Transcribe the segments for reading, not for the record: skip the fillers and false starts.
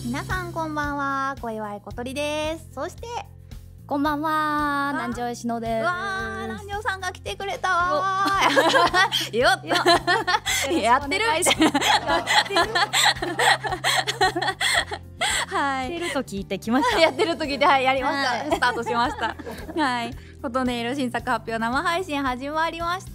皆さんこんばんは、小祝小鳥です。そしてこんばんは、南條しのです。 わー、南條さんが来てくれたわー。よっやってるはい。やってると聞いてきました。 やってる時で、はい、やりました。スタートしました。はい。琴音色新作発表生配信始まりました。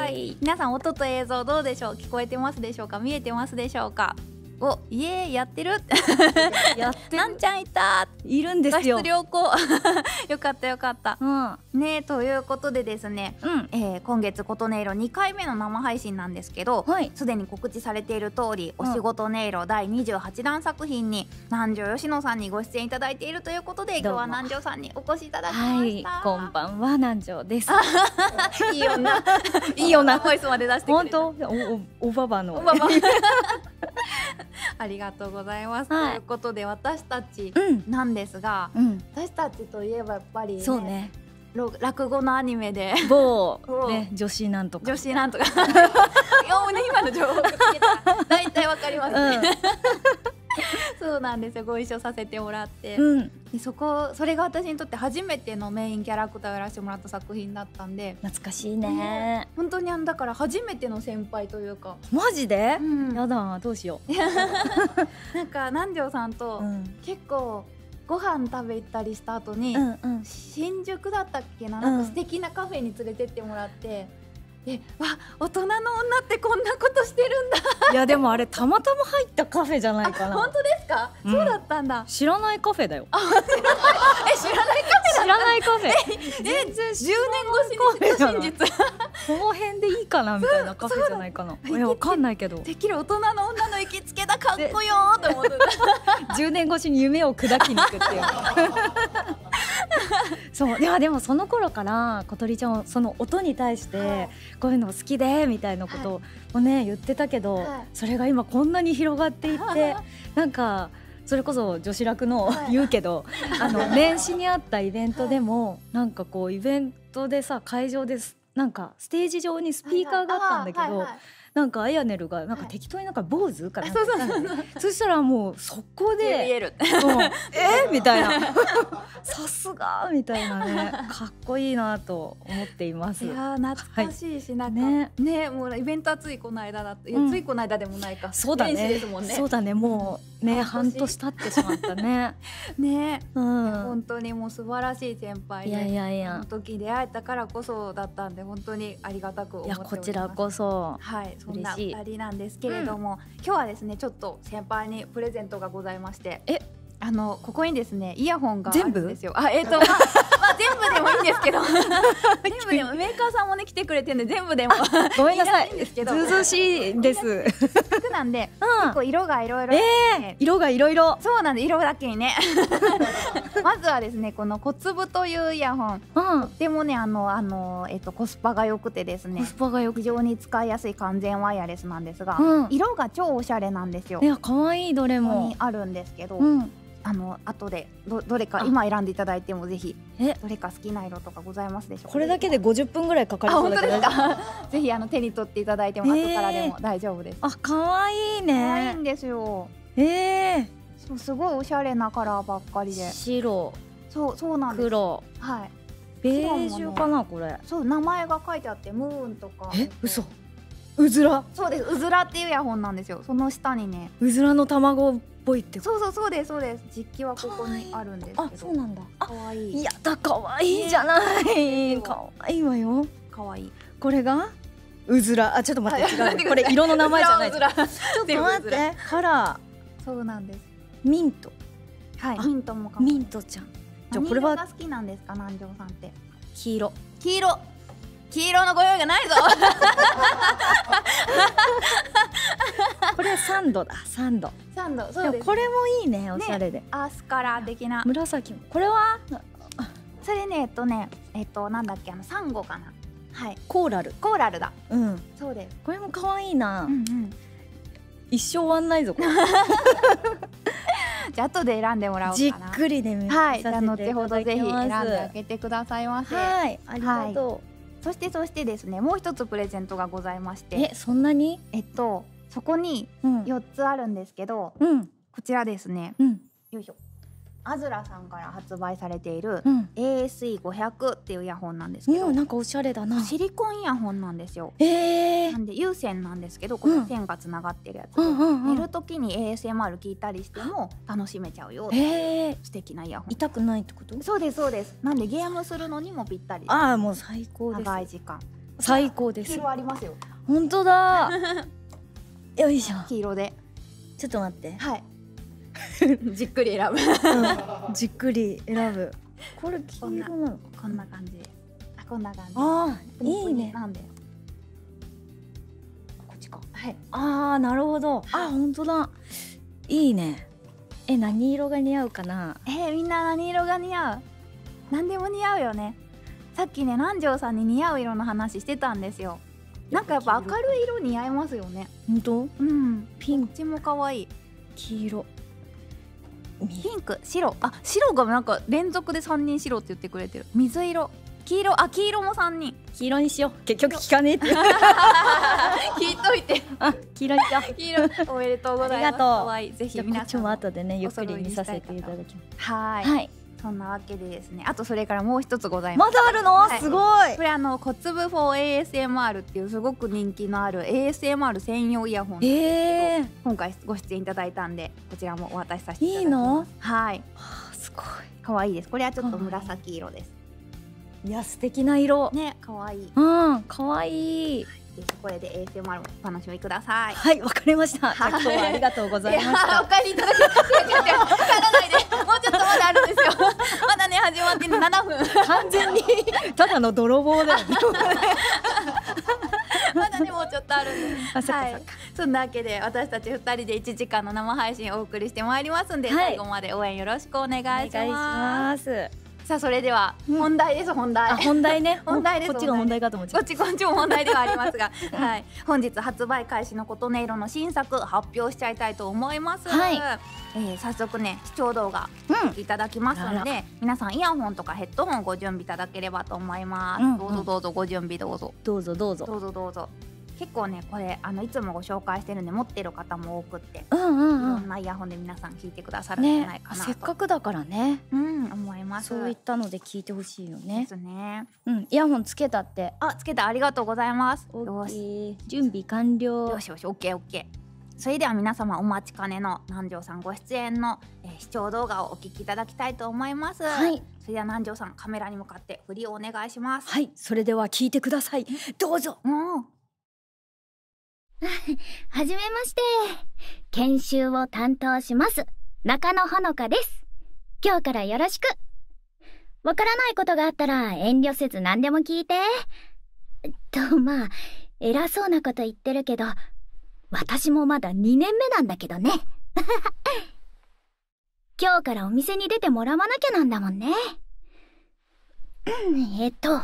皆さん音と映像どうでしょう。聞こえてますでしょうか。見えてますでしょうか。お、イエーイ、やってるやってる。 なんちゃんいた、 いるんですよ。 画質良好よかったよかった、ね、ということでですね、今月琴音色2回目の生配信なんですけど、すでに告知されている通り、お仕事音色第28弾作品に南條佳乃さんにご出演いただいているということで、今日は南條さんにお越しいただきました。 こんばんは、南條です。 いい女いい女ボイスまで出してくれた。 本当、おばばのありがとうございます。ということで、私たちなんですが、私たちといえばやっぱりそうね、 落語のアニメで某女子なんとか今の情報を聞けたら大体わかりますね。そうなんですよ、ご一緒させてもらって、でそれが私にとって初めてのメインキャラクターをやらせてもらった作品だったんで、 懐かしいね。 本当にだから初めての先輩というか。 マジで？やだ、どうしよう。 なんか南條さんと結構ご飯食べたりした後に、新宿だったっけな、なんか素敵なカフェに連れてってもらって、わ、大人の女ってこんなことしてるんだ。 いやでもあれたまたま入ったカフェじゃないかな。 本当ですか？そうだったんだ。 知らないカフェだよ。 知らないカフェだった。 知らないカフェ。 全然10年越しに真実。 この辺でいいかなみたいなカフェじゃないかな。いや、わかんないけど。 できる大人の女の行きつけだ、かっこよーと思って。 10年越しに夢を砕きに行くっていう。そう、いやでもその頃から小鳥ちゃんはその音に対してこういうの好きでみたいなことをね言ってたけど、それが今こんなに広がっていって、なんかそれこそ女子楽の言うけど、年始にあったイベントでもなんかこうイベントでさ、会場ですなんかステージ上にスピーカーがあったんだけど、なんかあやねるがなんか適当になんか坊主かな、そしたらもう速攻でみたいな、さすがみたいなね、かっこいいなと思っています。 いや懐かしいし、なんかね、もうイベントはついこの間だった、ついこの間でもないか、 そうだね、そうだね、もうね半年経ってしまったね。 ね、本当にもう素晴らしい先輩で、 その時出会えたからこそだったんで、本当にありがたく思っております。 いや、こちらこそ。 はい、そんな2人なんですけれども、今日はですね、ちょっと先輩にプレゼントがございまして、ここにですねイヤホンがあるんですよ。まあ全部でもいいんですけど、全部でもメーカーさんもね来てくれてるんで、全部でもごめんなさい、 ずうずうしいです。 服なんで結構色がいろいろ、 色がいろいろ、そうなんで、色だけにね。まずはですね、この小粒というイヤホン、でもねコスパが良くてですね、非常に使いやすい完全ワイヤレスなんですが、色が超おしゃれなんですよ。 いや、可愛い、どれもあるんですけど、後でどれか今選んでいただいてもぜひ、どれか好きな色とかございますでしょうか。 これだけで50分ぐらいかかりそうだけど、 ぜひ手に取っていただいても後からでも大丈夫です。 可愛いね。 可愛いんですよ。そう、すごいおしゃれなカラーばっかりで、 白、 そうなんです。 黒、ベージュかな、これ。 そう、名前が書いてあって、ムーンとか。 嘘、うずら。 そうです、うずらっていうイヤホンなんですよ。その下にね、 うずらの卵っぽいって。 そうです。実機はここにあるんですけど。 そうなんだ。 可愛い。 やだ、可愛いじゃない。可愛いわよ。 可愛い。 これがうずら。ちょっと待って、違う。これ色の名前じゃない。ちょっと待って、カラー。 そうなんです。 ミント。 ミントも。 ミントちゃん。 これは好きなんですか、南條さんって。 黄色のご用意がないぞ。 これはサンドだ、サンド。 そうです。 これもいいね、おしゃれで。 アスカラ的な。 紫も。これはそれね、なんだっけ、サンゴかな。 コーラルだ。そうです。 これも可愛いな。一生終わんないぞこれ。 じゃあ後で選んでもらおうかな。 じっくりで見させていただきます。 後ほどぜひ選んであげてくださいませ。 ありがとう。そしてですね、もう一つプレゼントがございまして。 そんなに？ そこに4つあるんですけど、 こちらですね、よいしょ、アズラさんから発売されている ASE500 っていうイヤホンなんですけど、 なんかおしゃれだな。 シリコンイヤホンなんですよ。なんで有線なんですけど、これ線がつながってるやつで、寝る時に ASMR 聞いたりしても楽しめちゃうよっていう素敵なイヤホン。 痛くないってこと？ そうですそうです。なんでゲームするのにもぴったり。 ああ、もう最高です。 長い時間最高です。 黄色ありますよ。 本当だ。よいしょ。 黄色で。 ちょっと待って。 はい。じっくり選ぶ。 じっくり選ぶ。これ黄色なの？ こんな感じ。あ、こんな感じ。 ああ、いいね。 なんで？ こっちか。 はい。 ああ、なるほど。あ、本当だ。いいね。何色が似合うかな。 みんな何色が似合う？何でも似合うよね。さっきね、南條さんに似合う色の話してたんですよ。なんかやっぱ明るい色似合いますよね。 本当？ うん。 ピンク。 こっちも可愛い。 黄色。 ピンク、白、あ、白がなんか連続で3人白って言ってくれてる。水色、黄色、あ、黄色も3人。 黄色にしよう。結局聞かねえって聞いといて。 あ、黄色にしよう。 黄色、おめでとうございます。 ありがとう。 可愛い。ぜひ皆さん。 こっちも後でね、ゆっくり見させていただきます。 はい。そんなわけでですね、あとそれからもう一つございます。 まだあるの？すごい。 これ小粒 4ASMR っていうすごく人気のある ASMR 専用イヤホン。今回ご出演いただいたんで、こちらもお渡しさせていただきます。いいの？はい。 すごい。 可愛いです。これはちょっと紫色です。 いや、素敵な色。 ね、可愛い。 うん、可愛い。 これで ASMR お楽しみください。 はい、わかりました。今日はありがとうございました。 お帰りいただきまして、帰らないで。もうちょっとまだあるんですよ。まだね、始まって7分。 完全にただの泥棒だよ。 まだね、もうちょっとあるんで。 あ、そっかそっか。 そんなわけで私たち2人で1時間の生配信をお送りしてまいりますんで、最後まで応援よろしくお願いします。さあ、それでは本題です。本題。 本題ね。 本題です。 こっちが本題かと思っちゃう。 こっちも問題ではありますが、はい、本日発売開始の琴音色の新作発表しちゃいたいと思います。はい。早速ね、視聴動画いただきますので、皆さんイヤホンとかヘッドホンご準備いただければと思います。どうぞどうぞご準備どうぞ。 どうぞどうぞ。 どうぞどうぞ。結構ね、これいつもご紹介してるんで持ってる方も多くって、いろんなイヤホンで皆さん聞いてくださるんじゃないかなと。 せっかくだからね、 思います。 そういったので聞いてほしいよね。 ですね。 イヤホンつけたって。 あ、つけた。ありがとうございます。 よし、準備完了。 よしよし、オッケーオッケー。それでは皆様お待ちかねの南條さんご出演の視聴動画をお聞きいただきたいと思います。はい。それでは南條さん、カメラに向かって振りをお願いします。 はい、それでは聞いてください。どうぞ。 はじめまして。研修を担当します。中野ほのかです。今日からよろしく。わからないことがあったら遠慮せず何でも聞いて。まあ、偉そうなこと言ってるけど、私もまだ2年目なんだけどね。今日からお店に出てもらわなきゃなんだもんね。今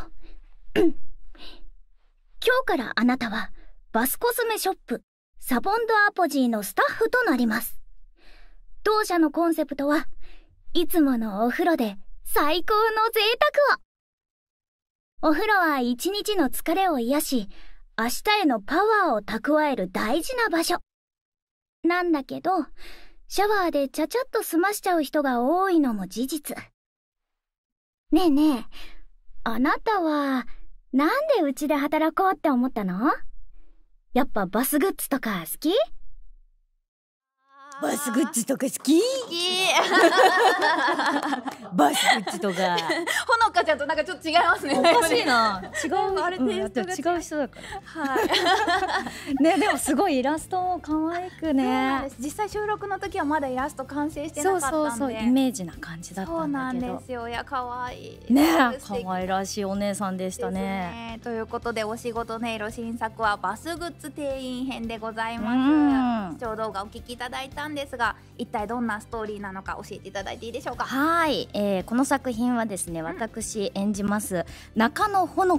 日からあなたは、バスコスメショップ、サボンドアポジーのスタッフとなります。当社のコンセプトは、いつものお風呂で最高の贅沢を。お風呂は一日の疲れを癒し、明日へのパワーを蓄える大事な場所。なんだけど、シャワーでちゃちゃっと済ましちゃう人が多いのも事実。ねえねえ、あなたは、なんでうちで働こうって思ったの？やっぱバスグッズとか好き？ バスグッズとか好き？バスグッズとか。 ほのかちゃんとなんかちょっと違いますね。 おかしいな。違う、 あれテイストが違う人だから。 はい。 ね、でもすごいイラストも可愛くね。 実際収録の時はまだイラスト完成してなかったんで。 そうイメージな感じだったんだけど。 そうなんですよ。いや、可愛い。 ね、可愛らしいお姉さんでしたね。 ということで、お仕事音色新作はバスグッズ店員編でございます。視聴動画お聞きいただいたんですが、一体どんなストーリーなのか教えていただいていいでしょうか。 はい、この作品はですね、私演じます中野ほのか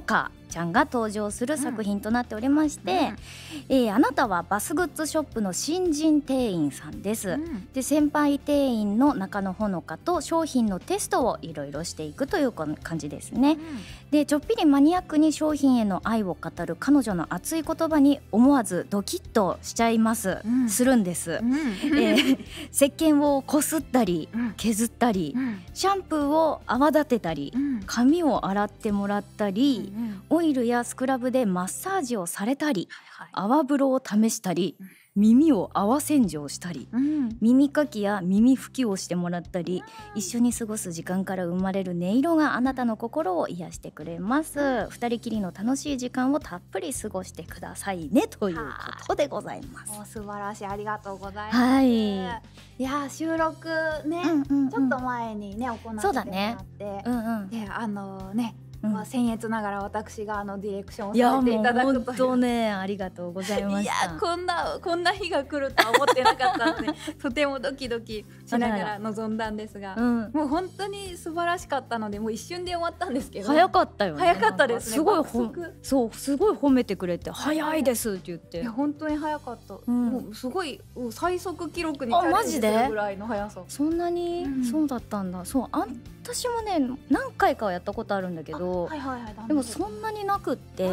ちゃんが登場する作品となっておりまして、あなたはバスグッズショップの新人店員さんです、で先輩店員の中野ほのかと商品のテストをいろいろしていくという感じですね、でちょっぴりマニアックに商品への愛を語る彼女の熱い言葉に思わずドキッとしちゃいます、するんです、石鹸をこすったり削ったり、シャンプーを泡立てたり、髪を洗ってもらったり、オイルやスクラブでマッサージをされたり、泡風呂を試したり、耳を泡洗浄したり、耳かきや耳拭きをしてもらったり、一緒に過ごす時間から生まれる音色があなたの心を癒してくれます。二人きりの楽しい時間をたっぷり過ごしてくださいねということでございます。 素晴らしい、ありがとうございます。 はい、 いや収録ね、ちょっと前にね行ってもらって、 そうだね、 でね、僭越ながら私がディレクションをさせていただくという。いやもう本当ね、ありがとうございました。 いやこんな日が来るとは思ってなかったのでとてもドキドキしながら臨んだんですが、もう本当に素晴らしかったので、もう一瞬で終わったんですけど、 早かったよね。 早かったですね。 すごいすごい褒めてくれて、早いですって言って。 いや本当に早かった。もうすごい最速記録にチャレンジするぐらいの速さ。 そんなに、そうだったんだ。そう、私もね何回かはやったことあるんだけど、でもそんなになくって、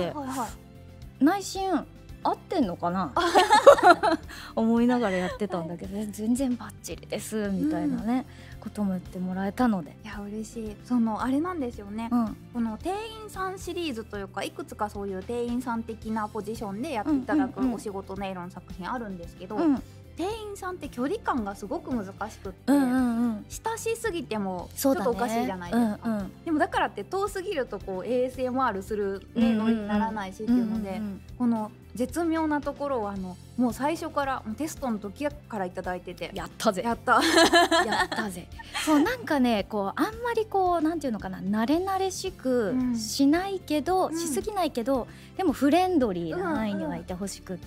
内心合ってんのかな思いながらやってたんだけど、全然バッチリですみたいなね、ことも言ってもらえたので、 いや嬉しい。あれなんですよね、この店員さんシリーズというか、いくつかそういう店員さん的なポジションでやっていただくお仕事音色の作品あるんですけど、店員さんって距離感がすごく難しくって、親しすぎてもちょっとおかしいじゃないですか。でもだからって遠すぎるとこう ASMR するノリにならないしっていうので、この絶妙なところをもう最初からテストの時からいただいてて、 やったぜやったやったぜそうなんかね、こうあんまりこうなんていうのかな、慣れ慣れしくしないけど、しすぎないけど、でもフレンドリーな範囲にはいてほしくって、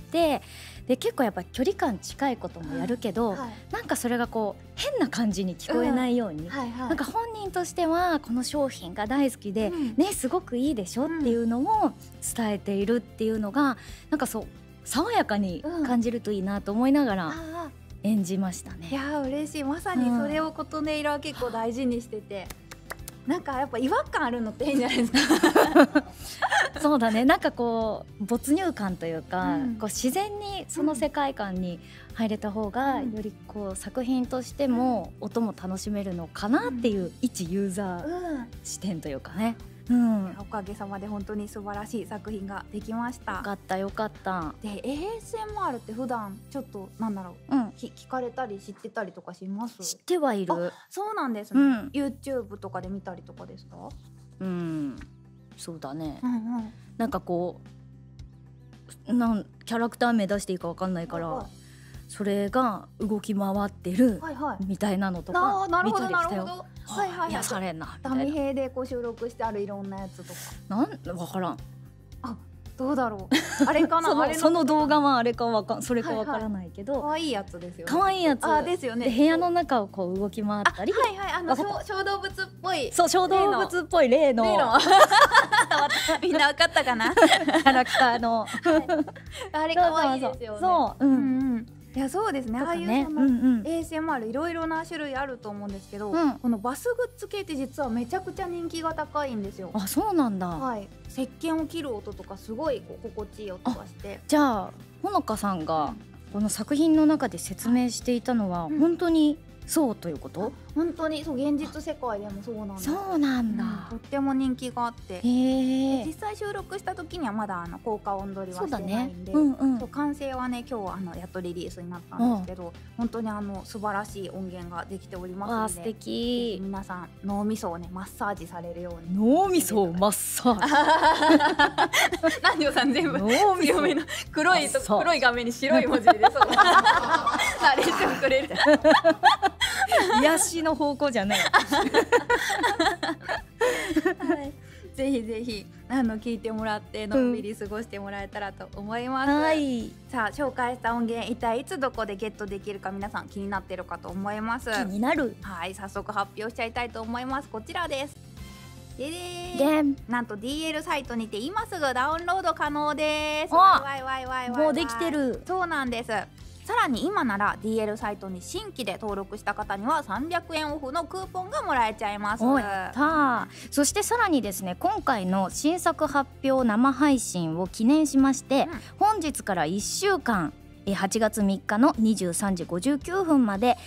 で結構やっぱ距離感近いこともやるけど、なんかそれがこう変な感じに聞こえないように、なんか本人としてはこの商品が大好きで、ねすごくいいでしょっていうのを伝えているっていうのが、なんかそう爽やかに感じるといいなと思いながら演じましたね。 いや嬉しい。まさにそれを琴音色は結構大事にしてて、なんかやっぱ違和感あるのっていいんじゃないですかそうだね、なんかこう没入感というか、こう自然にその世界観に入れた方が、よりこう作品としても音も楽しめるのかなっていう一ユーザー視点というかね、 おかげさまで本当に素晴らしい作品ができました。 よかったよかった。 で ASMR って普段ちょっとなんだろう、聞かれたり知ってたりとかします？ 知ってはいる。 そうなんですね、YouTube とかで見たりとかですか？ そうだね、なんかこうキャラクター目指していいか分かんないから、それが動き回ってるみたいなのとか見たりしたよ。癒されんなみたいな。 ダミヘイでこう収録してあるいろんなやつとか。 分からん。 どうだろう。あれかな。 その動画はあれかそれかわからないけど。 可愛いやつですよね。 可愛いやつ。 ですよね。 で部屋の中をこう動き回ったり。 小動物っぽい。 そう小動物っぽい例の。 みんなわかったかな。 キャラクターの。 あれ可愛いですよね。 そう。 いやそうですね。ああいうASMR いろいろな種類あると思うんですけど、このバスグッズ系って実はめちゃくちゃ人気が高いんですよ。 あ、そうなんだ。 はい。石鹸を切る音とかすごい心地いい音がして。 じゃあほのかさんがこの作品の中で説明していたのは本当にそうということ？ 本当にそう、現実世界でもそうなんです。 そうなんだ。 とっても人気があって、実際収録した時にはまだ効果音取りはしてないんで、完成はね今日やっとリリースになったんですけど、本当に素晴らしい音源ができておりますので、 素敵。 皆さん脳みそをねマッサージされるように。 脳みそをマッサージ。 南條さん全部強めの黒い画面に白い文字でそう。ナレーションくれる。 癒しの方向じゃない。 ぜひぜひ聞いてもらってのんびり過ごしてもらえたらと思います。さあ紹介した音源一体いつどこでゲットできるか皆さん気になってるかと思います。 気になる。 はい、早速発表しちゃいたいと思います。こちらです。 でなんと DL サイトにて今すぐダウンロード可能です。わいわいわいわい。 もうできてる。 そうなんです。さらに今なら DL サイトに新規で登録した方には300円オフのクーポンがもらえちゃいます。 そしてさらにですね、今回の新作発表生配信を記念しまして、本日から1週間8月3日の23時59分まで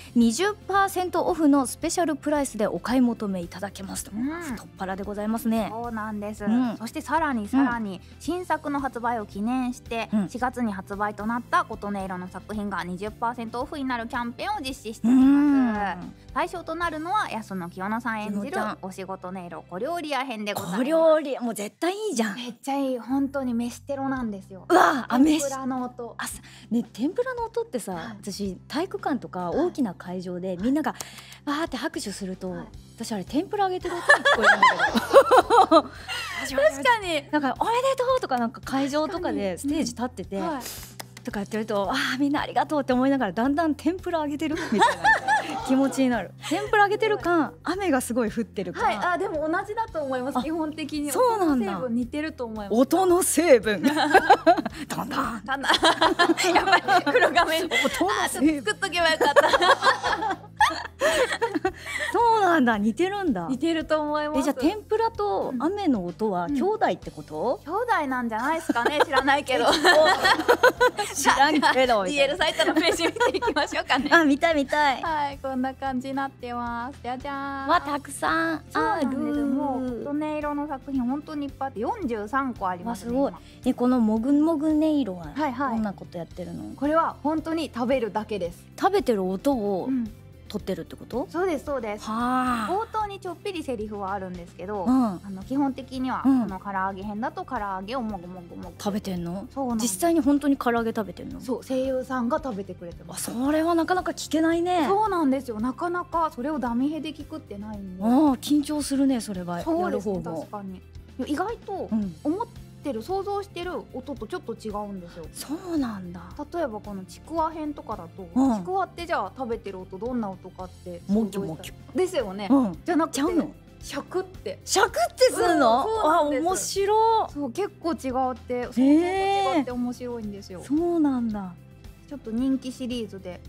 20% オフのスペシャルプライスでお買い求めいただけますと、太っ腹でございますね。 そうなんです、そしてさらに新作の発売を記念して4月に発売となった琴音色の作品が 20% オフになるキャンペーンを実施しています。対象となるのは安野清乃さん演じるお仕事音色小料理屋編でございます。 小料理もう絶対いいじゃん。 めっちゃいい。本当に飯テロなんですよ。 うわあ、 天ぷらの音ね、天ぷらの音ってさ、私体育館とか大きな会場でみんながわーって拍手すると、私あれ天ぷら揚げてる音に聞こえるんだけど確かになんかおめでとうとか、なんか会場とかでステージ立ってて、とかやってると、みんなありがとうって思いながらだんだん天ぷら揚げてるみたいな気持ちになる。天ぷら揚げてるか雨がすごい降ってるか。 でも同じだと思います。基本的にそうなんだ。 音の成分似てると思います。 音の成分だんだんやっぱり黒画面音の成分作っとけばよかったそうなんだ、似てるんだ。 似てると思います。 じゃあ天ぷらと雨の音は兄弟ってこと？ 兄弟なんじゃないですかね。知らないけど知らんけど DL サイトのページ見ていきましょうかね。 見たい見たい。 はい、こんな感じになってます。じゃじゃーん。 たくさんある。 もう琴音色の作品本当にいっぱいあって43個ありますね。 すごい。このもぐもぐ音色はどんなことやってるの？ これは本当に食べるだけです。 食べてる音を撮ってるってこと？ そうですそうです。冒頭にちょっぴりセリフはあるんですけど、基本的にはこの唐揚げ編だと唐揚げをもぐもぐもぐ食べてんの？ そう。 実際に本当に唐揚げ食べてんの？ そう、声優さんが食べてくれてます。 それはなかなか聞けないね。 そうなんですよ。なかなかそれをダミヘで聞くってないんで。 緊張するね、それは。やる方も。 確かに。意外と思ってる想像してる音とちょっと違うんですよ。 そうなんだ。 例えばこのちくわ編とかだと、ちくわってじゃあ食べてる音どんな音かってもきもきですよね。じゃなくてシャクってするの？面白い。 そう結構違うって、想像と違って面白いんですよ。 そうなんだ。 ちょっと人気シリーズで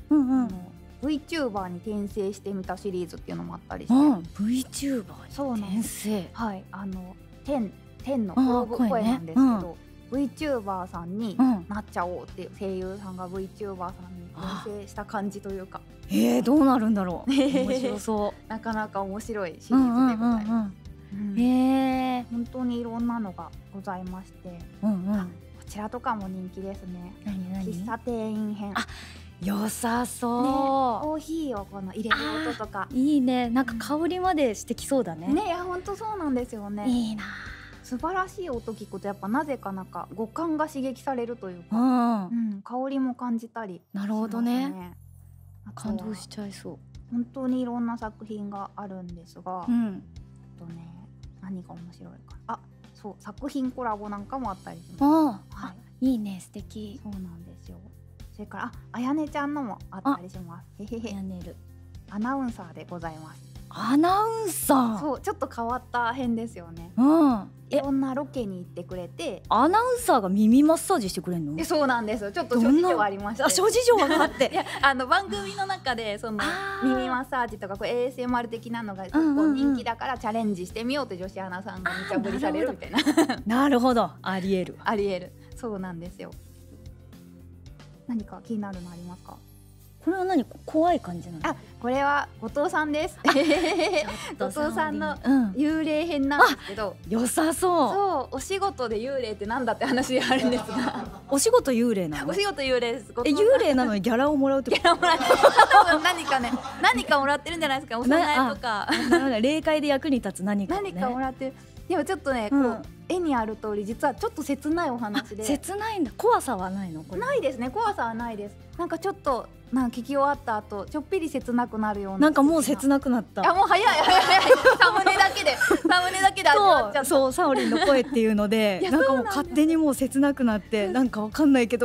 VTuber に転生してみたシリーズっていうのもあったりして、 VTuber に転生、 天の声なんですけど、VTuber さんになっちゃおうっていう声優さんが VTuber さんに転生した感じというか、 どうなるんだろう。面白そう。 なかなか面白いシリーズでございます。本当にいろんなのがございまして、こちらとかも人気ですね。喫茶店員編。 良さそう。 コーヒーをこの入れる音とかいいね。なんか香りまでしてきそうだね。 いや本当そうなんですよね。 いいな。 素晴らしい音聞くとやっぱなぜかなんか五感が刺激されるというか、香りも感じたり。 なるほどね。感動しちゃいそう。 本当にいろんな作品があるんですが、何が面白いか。そう作品コラボなんかもあったりします。 いいね、素敵。 そうなんですよ。それからあやねちゃんのもあったりします。アナウンサーでございます。 アナウンサー。 そうちょっと変わった編ですよね。いろんなロケに行ってくれて、 アナウンサーが耳マッサージしてくれるの？ そうなんですよ。ちょっと諸事情ありまして。 諸事情があって。 番組の中でその耳マッサージとかASMR 的なのが結構人気だからチャレンジしてみようって女子アナさんが無茶ぶりされるみたいな。 なるほど。ありえる。 ありえる。そうなんですよ。何か気になるのありますか？ これは何、怖い感じなの？ これは後藤さんです。後藤さんの幽霊編なんですけど、 良さそう。 そう、お仕事で幽霊ってなんだって話あるんですが、 お仕事幽霊なの？ お仕事幽霊です。 幽霊なのにギャラをもらうってこと？ ギャラもらって、多分何かもらってるんじゃないですか。お供えとか霊界で役に立つ何かもらってる。でもちょっとね、こう絵にある通り実はちょっと切ないお話で。 切ないんだ。怖さはないの？これないですね。怖さはないです。なんかちょっと聞き終わった後ちょっぴり切なくなるような。 なんかもう切なくなった。 もう早い。サムネだけで味わっちゃった。 そうサオリンの声っていうのでなんかもう勝手にもう切なくなって、なんかわかんないけど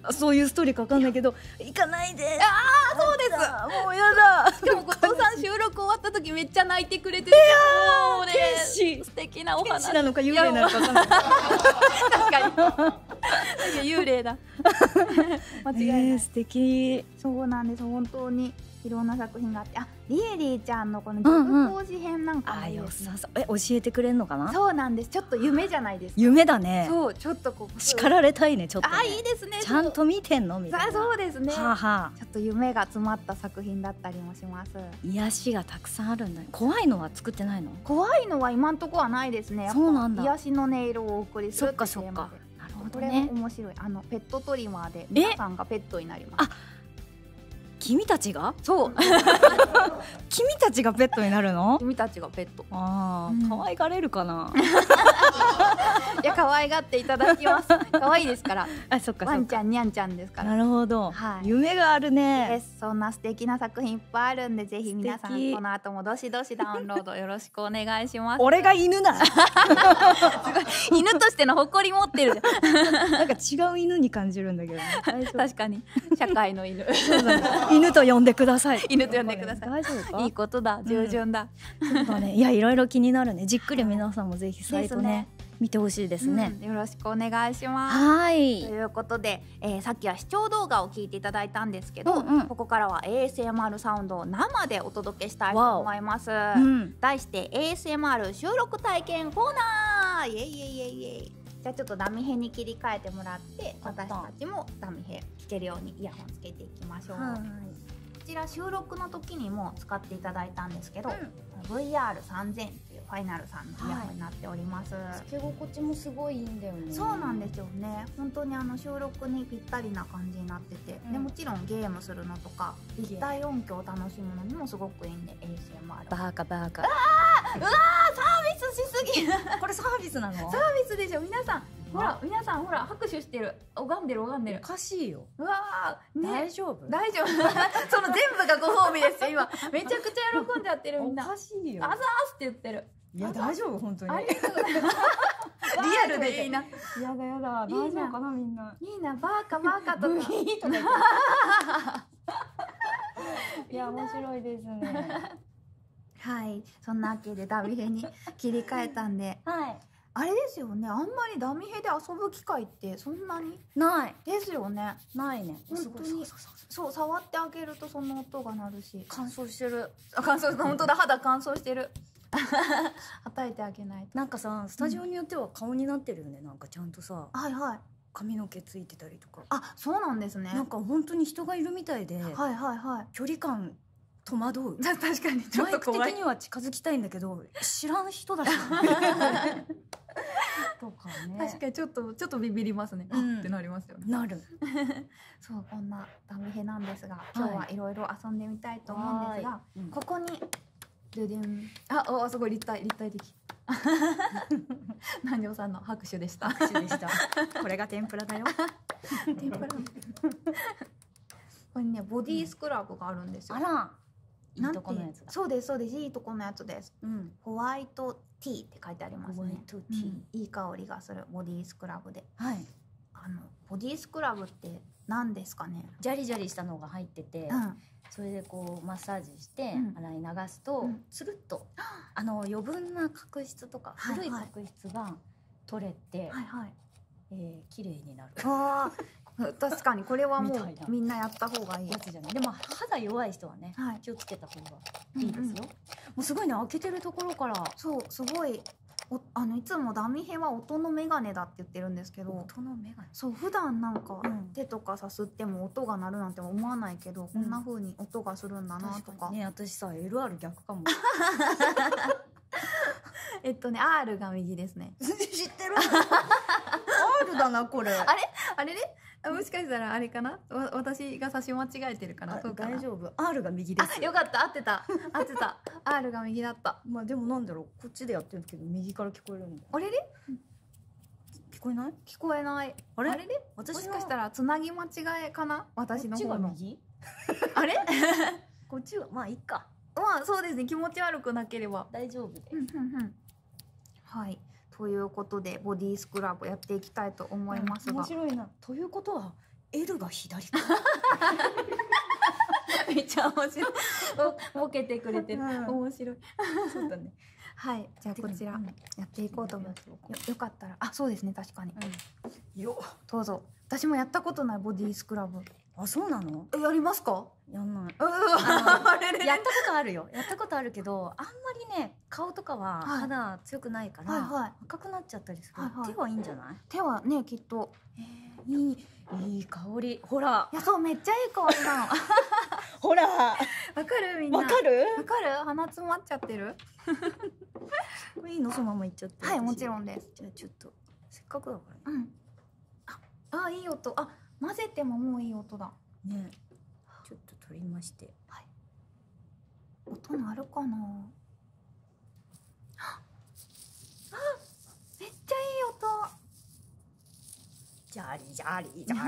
そういうストーリーかわかんないけど、行かないで。 ああそうです。 もうやだ。 しかも後藤さん収録終わった時めっちゃ泣いてくれてて、もうね素敵なお話。 天使なのか幽霊なのかわかんない。 確かに幽霊だ。間違いない。 素敵。 そうなんです。本当にいろんな作品があって、あ、リエリーちゃんのこの義務講師編なんかもいいですね。 教えてくれるのかな。 そうなんです。ちょっと夢じゃないですか。 夢だね。 そう、ちょっとこう叱られたいね、ちょっと。 あ、いいですね。 ちゃんと見てんのみたいな。 そうですね。 はは。 ちょっと夢が詰まった作品だったりもします。 癒しがたくさんあるんだ。怖いのは作ってないの？ 怖いのは今んとこはないですね。 そうなんだ。 癒しの音色をお送りするっていうテーマで。 なるほどね。これ面白い。ペットトリマーで皆さんがペットになります。 君たちが？ そう。 君たちがペットになるの？ 君たちがペット。 ああ、可愛がれるかな。 いや、可愛がっていただきます。可愛いですから。 あ、そっか。 ワンちゃん、ニャンちゃんですから。 なるほど。夢があるね。 そんな素敵な作品いっぱいあるんで、ぜひ皆さんこの後もどしどしダウンロードよろしくお願いします。 俺が犬だ。 すごい犬としての誇り持ってる。 なんか違う犬に感じるんだけど。 確かに社会の犬。 犬と呼んでください。 犬と呼んでください。 大丈夫か？ いいことだ、従順だ。 そうだね。いや、いろいろ気になるね。じっくり皆さんもぜひサイトね見てほしいですね。 よろしくお願いします。 はい。 ということで、さっきは視聴動画を聞いていただいたんですけど、ここからは ASMR サウンドを生でお届けしたいと思います。題して ASMR 収録体験コーナー。イエイイエイイエイイエイ。じゃあちょっとダミヘに切り替えてもらって、私たちもダミヘ聞けるようにイヤホンつけていきましょう。こちら収録の時にも使っていただいたんですけど、VR3000 っていうファイナルさんのイヤホンになっております。 つけ心地もすごいいいんだよね。 そうなんですよね。本当に収録にぴったりな感じになってて、でもちろんゲームするのとか立体音響を楽しむのにもすごくいいんで ASMR。 バカバカ。 うわーサービスしすぎ。 これサービスなの？ サービスでしょ。皆さんほら、皆さんほら拍手してる。拝んでる拝んでる。 おかしいよ。 うわー、 大丈夫？ 大丈夫。その全部がご褒美ですよ。今めちゃくちゃ喜んじゃってるみんな。 おかしいよ。 あざーすって言ってる。 いや大丈夫本当に。 ありがとうございます。リアルでいいな。 やだやだ。大丈夫かなみんな。 いいな、バーカバーカとか。 いや面白いですね。 はい、そんなわけでダミヘに切り替えたんで、 はい。 あれですよね。あんまりダミヘで遊ぶ機会ってそんなにないですよね。 ないね。 本当にそう触ってあげるとその音が鳴るし、 乾燥してる。 乾燥本当だ、肌乾燥してる。はたいてあげないと。 なんかさ、スタジオによっては顔になってるよね。なんかちゃんとさ、 はいはい。 髪の毛ついてたりとか。 あ、そうなんですね。 なんか本当に人がいるみたいで、 はいはいはい。 距離感戸惑う。 確かにちょっと怖い。 マイク的には近づきたいんだけど、知らん人だし。とかね。 確かにちょっとビビりますね。ってなりますよね。 なる。 そう、こんなダミヘなんですが、今日はいろいろ遊んでみたいと思うんですが、ここにドゥドゥン。あ、すごい立体的。南條さんの拍手でした。 拍手でした。これが天ぷらだよ。 天ぷら。これね、ボディスクラブがあるんですよ。 あら。いいとこのやつだ。 そうです、そうです。いいとこのやつです。 うん。 ホワイトティーって書いてありますね。 ホワイトティー。 いい香りがするボディスクラブで。 はい。 ボディスクラブって何ですかね。 ジャリジャリしたのが入ってて、それでこうマッサージして洗い流すとつるっと余分な角質とか古い角質が取れて綺麗になる。 確かにこれはもうみんなやった方がいいやつじゃない。でも肌弱い人はね、気をつけた方がいいですよ。もうすごいね、開けてるところから。 そう、すごい。いつもダミヘは音のメガネだって言ってるんですけど、 音のメガネ。 そう、普段なんか手とかさすっても音が鳴るなんて思わないけど、こんな風に音がするんだなとか。 ね、私さ LR 逆かも。 R が右ですね。 知ってる。R だなこれ。 あれね。もしかしたらあれかな、私が差し間違えてるかな。 大丈夫。R が右です。 よかった、合ってた。R が右だった。 まあでもなんだろう、こっちでやってるけど右から聞こえるんだよ。 あれれ？ 聞こえない？ 聞こえない。あれれ？もしかしたらつなぎ間違えかな、私の方の。 こっちが右？ あれ？ こっちはまあいいか。 まあそうですね、気持ち悪くなければ大丈夫です。 はい。ということでボディスクラブやっていきたいと思いますが、 面白いな。ということは L が左か。 めっちゃ面白い。ボケてくれてる。面白い。 そうだね。 はい、じゃあこちらやっていこうと思います。よかったら、あ、そうですね、確かに。 よ、 どうぞ。私もやったことないボディスクラブ。 あ、そうなの？ やりますか？ やんない。 ややったことあるよ。やったことあるけど、あんまりね、顔とかは肌強くないから赤くなっちゃったりする。手はいいんじゃない？ 手はね、きっと。 いい香り。ほら。 いや、そう、めっちゃいい香りなの。 ほら。 わかる？みんな。 わかる？ 鼻詰まっちゃってる？ これいいの？そのままいっちゃって。 はい、もちろんです。 じゃあちょっとせっかくだからね。あ、いい音。あ、混ぜてももういい音だ。 ね。ちょっと取りまして。 はい。音鳴るかな。あ、めっちゃいい音。 ジャリジャリジャ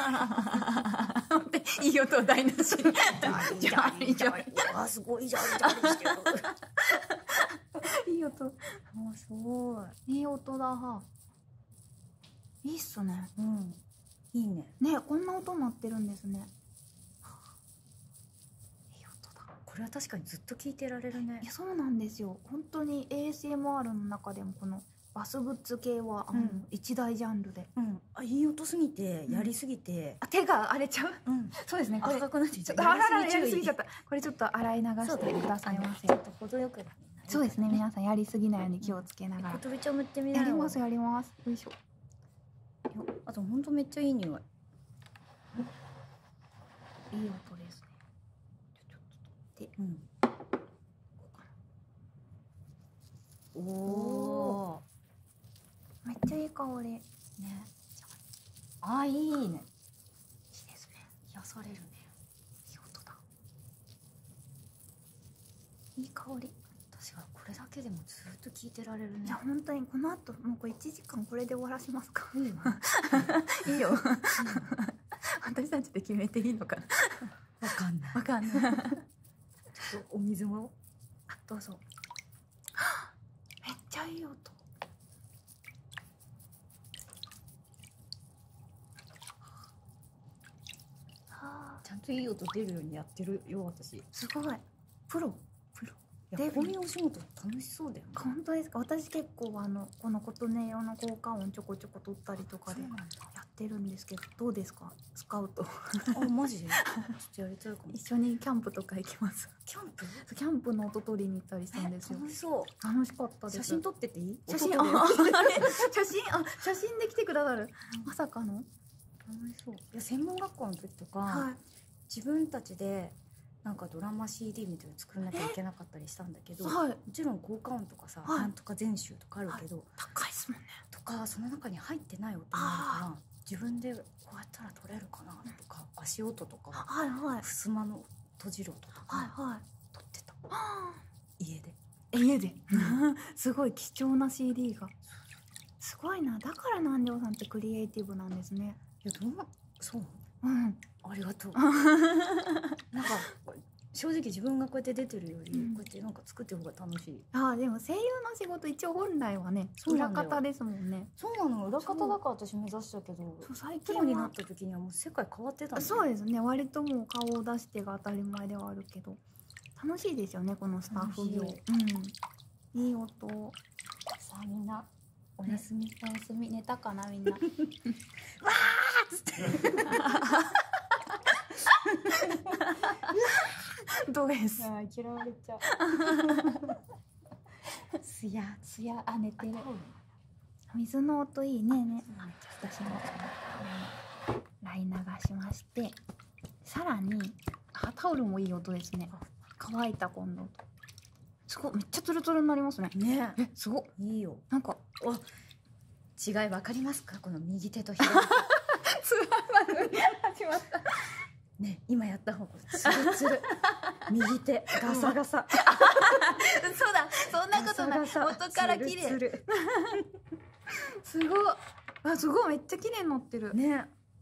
リ。いい音台無し。ジャリジャリジャリ。あ、すごいジャリジャリしてる。 いい音。 あ、すごい。 いい音だ。いいっすね。 うん。いいね。 ね、こんな音鳴ってるんですね。いい音だ。 これは確かにずっと聞いてられるね。 いや、そうなんですよ。本当に ASMR の中でもこのバスグッズ系は一大ジャンルで。 あ、いい音すぎてやりすぎて、 手が荒れちゃう。そうですね。これ赤くなってちゃう。 やりすぎちゃった。これちょっと洗い流してくださいませ。 ちょっと程よく。 そうですね。皆さんやりすぎないように気をつけながら。 ことびちゃんもやってみなよ。 やりますやります。よいしょ。 あと本当めっちゃいい匂い。 いい音ですね。ちょっとで、 おお。 めっちゃいい香り。ね。 あ、いいね。いいですね。 癒されるね。 いい音だ。いい香り。 私はこれだけでもずっと聞いてられるね。 いや、本当にこの後もうこれ1時間これで終わらしますか。 いいよ。 いいよ。私たちで決めていいのかな。 わかんない。 わかんない。 ちょっとお水も。 あ、どうぞ。めっちゃいい音。 ちゃんといい音出るようにやってるよ、私。 すごい。プロ。 いや、こういうお仕事楽しそうだよね。 本当ですか。私結構この琴音色の効果音ちょこちょこ取ったりとかでやってるんですけど、どうですか？スカウト。 あ、マジで？ちょっとやりたいかも。 一緒にキャンプとか行きます。 キャンプ？ キャンプの音取りに行ったりしたんですよ。 楽しそう。 楽しかったです。 写真撮ってていい？ 写真で来てくださる。まさかの。 楽しそう。いや、専門学校の時とか、自分たちでなんかドラマ CD みたいなの作らなきゃいけなかったりしたんだけど、もちろん効果音とかさ、なんとか全集とかあるけど、 高いっすもんね。 とかその中に入ってない音もあるから、自分でこうやったら撮れるかなとか、足音とか、襖の閉じる音とか撮ってた。家で。 すごい貴重な CD が。すごいな。だから南條さんってクリエイティブなんですね。 いや、そう。ありがとう。なんか正直自分がこうやって出てるより、こうやってなんか作ってる方が楽しい。 ああ、でも声優の仕事一応本来はね、裏方ですもんね。 そうなの。裏方だから私目指したけど、 最近になった時にはもう世界変わってたんだ。 そうですね。割ともう顔を出してが当たり前ではあるけど、楽しいですよね、このスタッフ業。いい音。 さあみんなおやすみ。おやすみ。寝たかなみんな。わーっつって。どうです。 嫌われちゃう。 すやすや。あ、寝てる。水の音いいね。私も洗い流しまして、さらにタオルもいい音ですね。乾いた今度。すごい、めっちゃツルツルになりますね。 ね。 すごい。 いいよ。 なんか違いわかりますか？この右手と左手。 始まった。 ね、今やった方がツルツル。右手ガサガサ。 そうだ、そんなことない。元から綺麗。すごい。あ、すごい、めっちゃ綺麗になってる。 ね。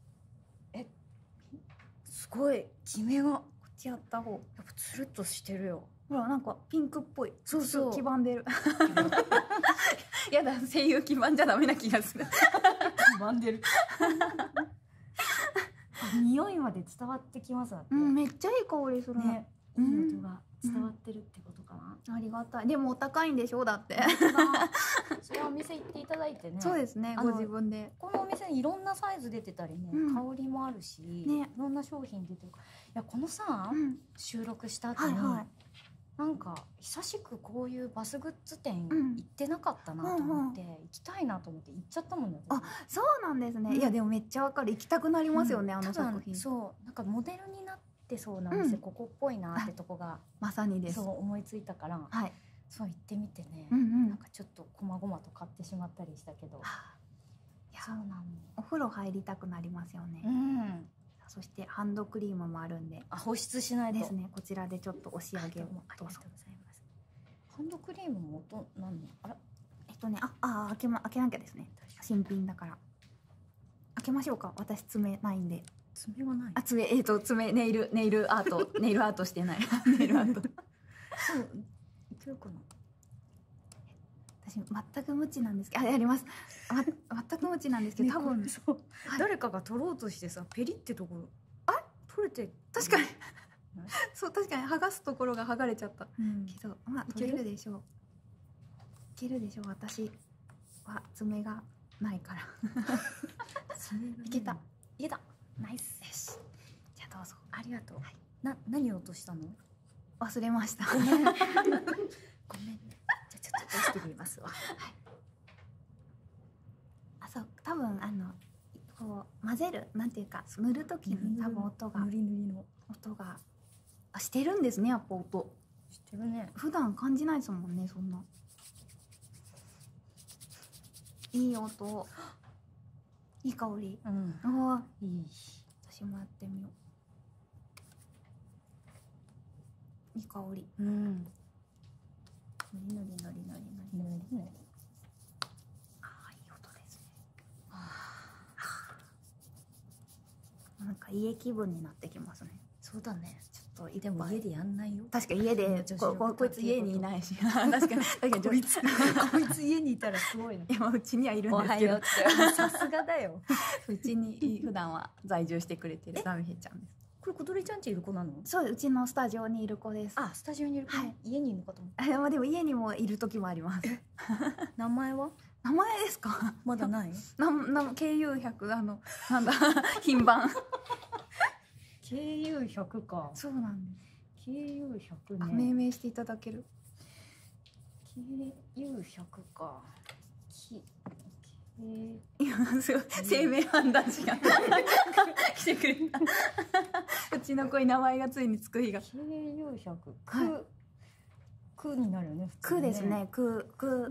すごいキメが。 こっちやった方。やっぱツルッとしてるよ。 ほら、なんかピンクっぽい。 そう。 黄ばんでる。やだ、声優黄ばんじゃダメな気がする。 黄ばんでる。 匂いまで伝わってきますだって。 めっちゃいい香りするね。いい音が伝わってるってことかな。 ありがたい。でもお高いんでしょだって。 それはお店行っていただいてね。 そうですね。ご自分で。 このお店にいろんなサイズ出てたりね、香りもあるし、いろんな商品出てる。いやこのさ、収録した後になんか久しくこういうバスグッズ店行ってなかったなと思って、行きたいなと思って行っちゃったもんね。 あ、そうなんですね。いやでもめっちゃわかる。行きたくなりますよね、あの作品。 そう、なんかモデルになってそうなお店、ここっぽいなってとこがまさにです。 そう思いついたから、そう行ってみてね、なんかちょっとこまごまと買ってしまったりしたけど、そうなの。 お風呂入りたくなりますよね。そしてハンドクリームもあるんで、 保湿しないですね。こちらでちょっと押し上げを。 ありがとうございます。ハンドクリームも音なんの？あら、 開けなきゃですね。新品だから開けましょうか。私爪ないんで。 爪はない。 爪ネイルアートしてない。ネイルアート。 そういけるかな。 私全く無知なんですけど、やります。全く無知なんですけど、多分そう誰かが取ろうとしてさ、ペリってところ取れて、 確かにそう、確かに剥がすところが剥がれちゃったけど、まあ取れるでしょう。いけるでしょう。私は爪がないから。いけた。ナイス。よし、じゃあどうぞ。 ありがとう。何を落としたの？ 忘れました。 ごめんね。じゃあちょっと出してみますわ。 そう、多分こう混ぜる、なんていうか塗る時に多分音が塗りの音がしてるんですね。やっぱ音してるね。 普段感じないですもんね。そんな。いい音。いい香り。お、いい。私もやってみよう。いい香り。のり。ああ、いい音ですね。なんか家気分になってきますね。 そうだね。 ちょっとでも家でやんないよ。 確か家でこいつ家にいないし。確かにこいつ家にいたらすごいね。 今うちにはいるんですけど。 さすがだよ。 うちに普段は在住してくれてるダミヘちゃんです。 これ小鳥ちゃんちいる子なの？ そう、うちのスタジオにいる子です。 あ、スタジオにいる子。家にいるのかと思った。でも家にもいる時もあります。 名前は？ 名前ですか？ まだない？ KU100 なんだ品番。 KU100 か。 そうなんです。 KU100 ね。 命名していただける？ KU100 か。 今すごい生命判断士が来てくれた。うちの子に名前がついにつく日が。 KU100。くになるよね。 くですね。く。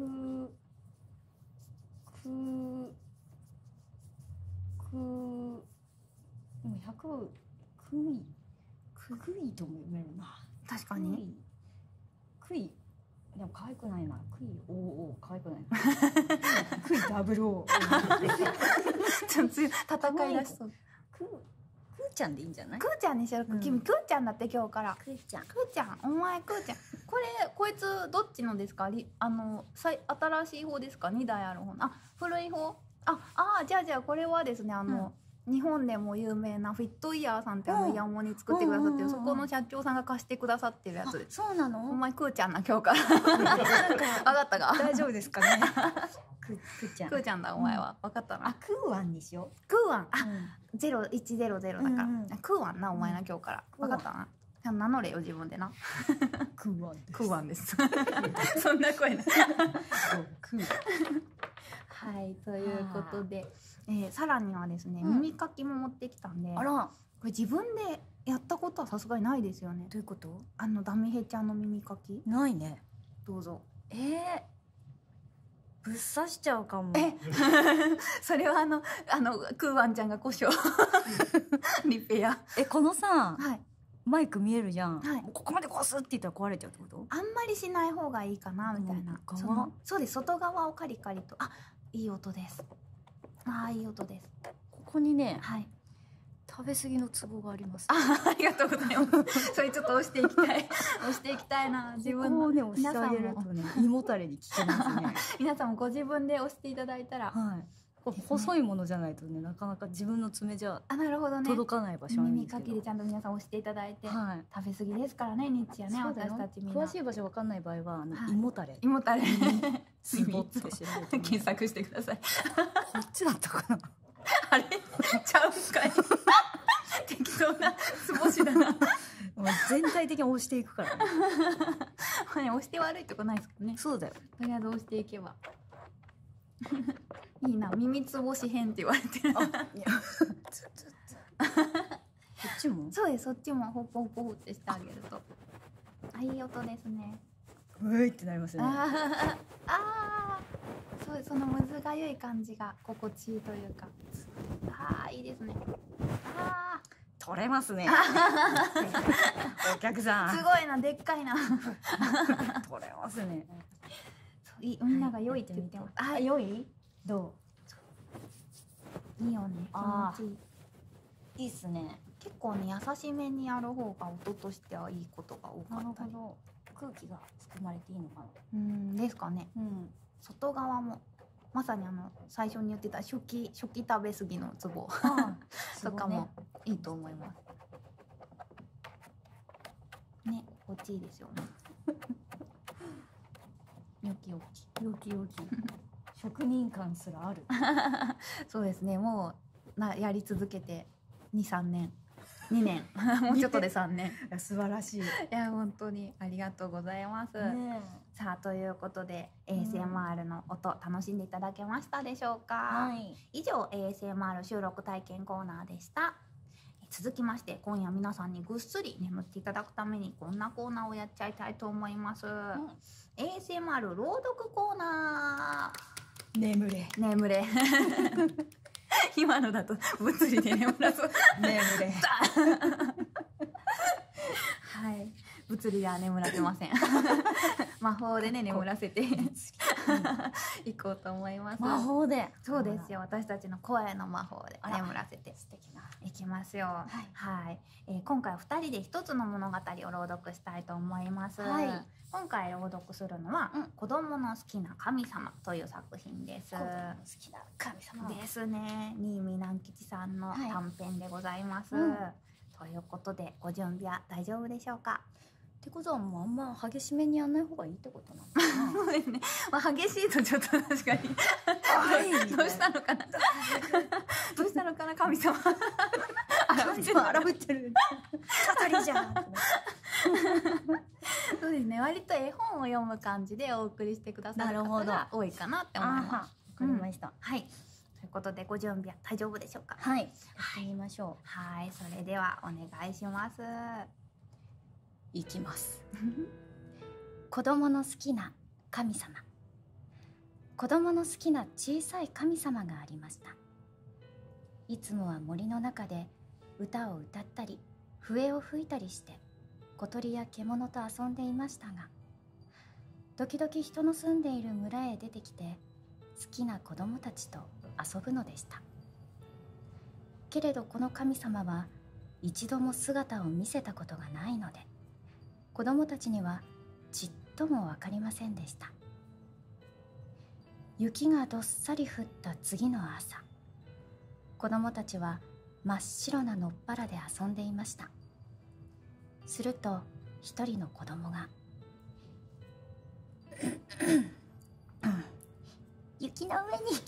でも100くいとも読めるな。 確かに。 くい。でも可愛くないな。クイお可愛くないな。クイ00。 ちょっと戦いだしそう。 くーちゃんでいいんじゃない？ くーちゃんにしよう。君くーちゃんだって今日から。くーちゃん、お前くーちゃん。こいつどっちのですか？新しい方ですか？2台ある方。古い方。じゃあこれはですね、日本でも有名なフィットイヤーさんってイヤモニ作ってくださってる、そこの社長さんが貸してくださってるやつです。 そうなの？ お前くーちゃんな今日から。分かったか？ 大丈夫ですかね。くーちゃんだお前は。分かったな。 クーワンにしよう。 クーワン。0100だから。クーワンなお前な今日から。分かったな。名乗れよ自分でな。 クーワンです。 クーワンです。そんな声な。 クーワン。 はい、ということで、さらにはですね、耳かきも持ってきたんで、これ自分でやったことはさすがにないですよね。 どういうこと？ ダミヘちゃんの耳かきないね。 どうぞ。 ぶっ刺しちゃうかも。 それはクーワンちゃんが故障リペア。 このさ、マイク見えるじゃん。ここまでこすって言ったら壊れちゃうってこと？ あんまりしない方がいいかなみたいな。そうです。外側をカリカリと。いい音です。いい音です。 ここにね、食べ過ぎのツボがあります。 ありがとうございます。それちょっと押していきたい。押していきたいな。自分のね、押してあげるとね、胃もたれに効きますね。 皆さんもご自分で押していただいたら、 細いものじゃないとね、なかなか自分の爪じゃあ、なるほどね。 届かない場所なん耳ですけど。 かきでちゃんと皆さん押していただいて、 はい。 食べ過ぎですからね、日夜ね、 そうだよ。 私たちみんな。 詳しい場所わかんない場合ははい胃もたれ。 胃もたれ。 スボって調べて検索してください。 こっちだったかな。 あれちゃうんかい。適当なつぼしだな。 もう全体的に押していくからね。 押して悪いとこないですかね。 そうだよ。 とりあえず押していけば。いいな、耳つぼし編って言われてる。 あ、いや。こっちも。 そうです、そっちもホッポホッポホってしてあげると。あ、いい音ですね。 ういってなりますよね。 あー、そう、そのむずがゆい感じが心地いいというか。あー、いいですね。あー。 取れますね。お客さん。 すごいな、でっかいな。 取れますね。 みんなが良いって言ってます。 あ、良い？どう？いいよね。気持ちいい。 いいっすね。 結構ね、優しめにやる方が音としてはいいことが多かったり。 なるほど。空気が含まれていいのかな。 ですかね。外側もまさに最初に言ってた初期食べ過ぎのツボとかもいいと思います。ね、こっちいいですよね。よきよき。 よきよき。職人感すらある。 そうですね。もうやり続けて2、3年。2年もうちょっとで3年。 素晴らしい。いや本当にありがとうございます。さあということで ASMR の音楽しんでいただけましたでしょうか。以上 ASMR 収録体験コーナーでした。続きまして今夜皆さんにぐっすり眠っていただくためにこんなコーナーをやっちゃいたいと思います。ASMR 朗読コーナー。眠れ眠れ。今のだと物理で眠らそう。 眠れ。 はい、物理では眠らせません。魔法でね眠らせていこうと思います。 魔法で。 そうですよ。私たちの声の魔法で眠らせて素敵な。 いきますよ。はい。今回2人で一つの物語を朗読したいと思います。今回朗読するのは子供の好きな神様という作品です。 子供の好きな神様ですね。新見南吉さんの短編でございます。ということでご準備は大丈夫でしょうか。 ってことはもうあんま激しめにやんない方がいいってことなのかな。 そうですね。まあ激しいとちょっと確かにどうしたのかな。どうしたのかな神様。 荒ぶってる。サタリじゃん。 そうですね。割と絵本を読む感じでお送りしてくださる方が多いかなって思います。 わかりました。 はい。ということでご準備は大丈夫でしょうか。 はい。やってみましょう。 はい。それではお願いします。 いきます。子供の好きな神様。子供の好きな小さい神様がありました。いつもは森の中で歌を歌ったり笛を吹いたりして小鳥や獣と遊んでいましたが、時々人の住んでいる村へ出てきて好きな子供たちと遊ぶのでした。けれどこの神様は一度も姿を見せたことがないので、子供たちにはちっとも分かりませんでした。雪がどっさり降った次の朝、子供たちは真っ白な野っ原で遊んでいました。すると一人の子供が雪の上に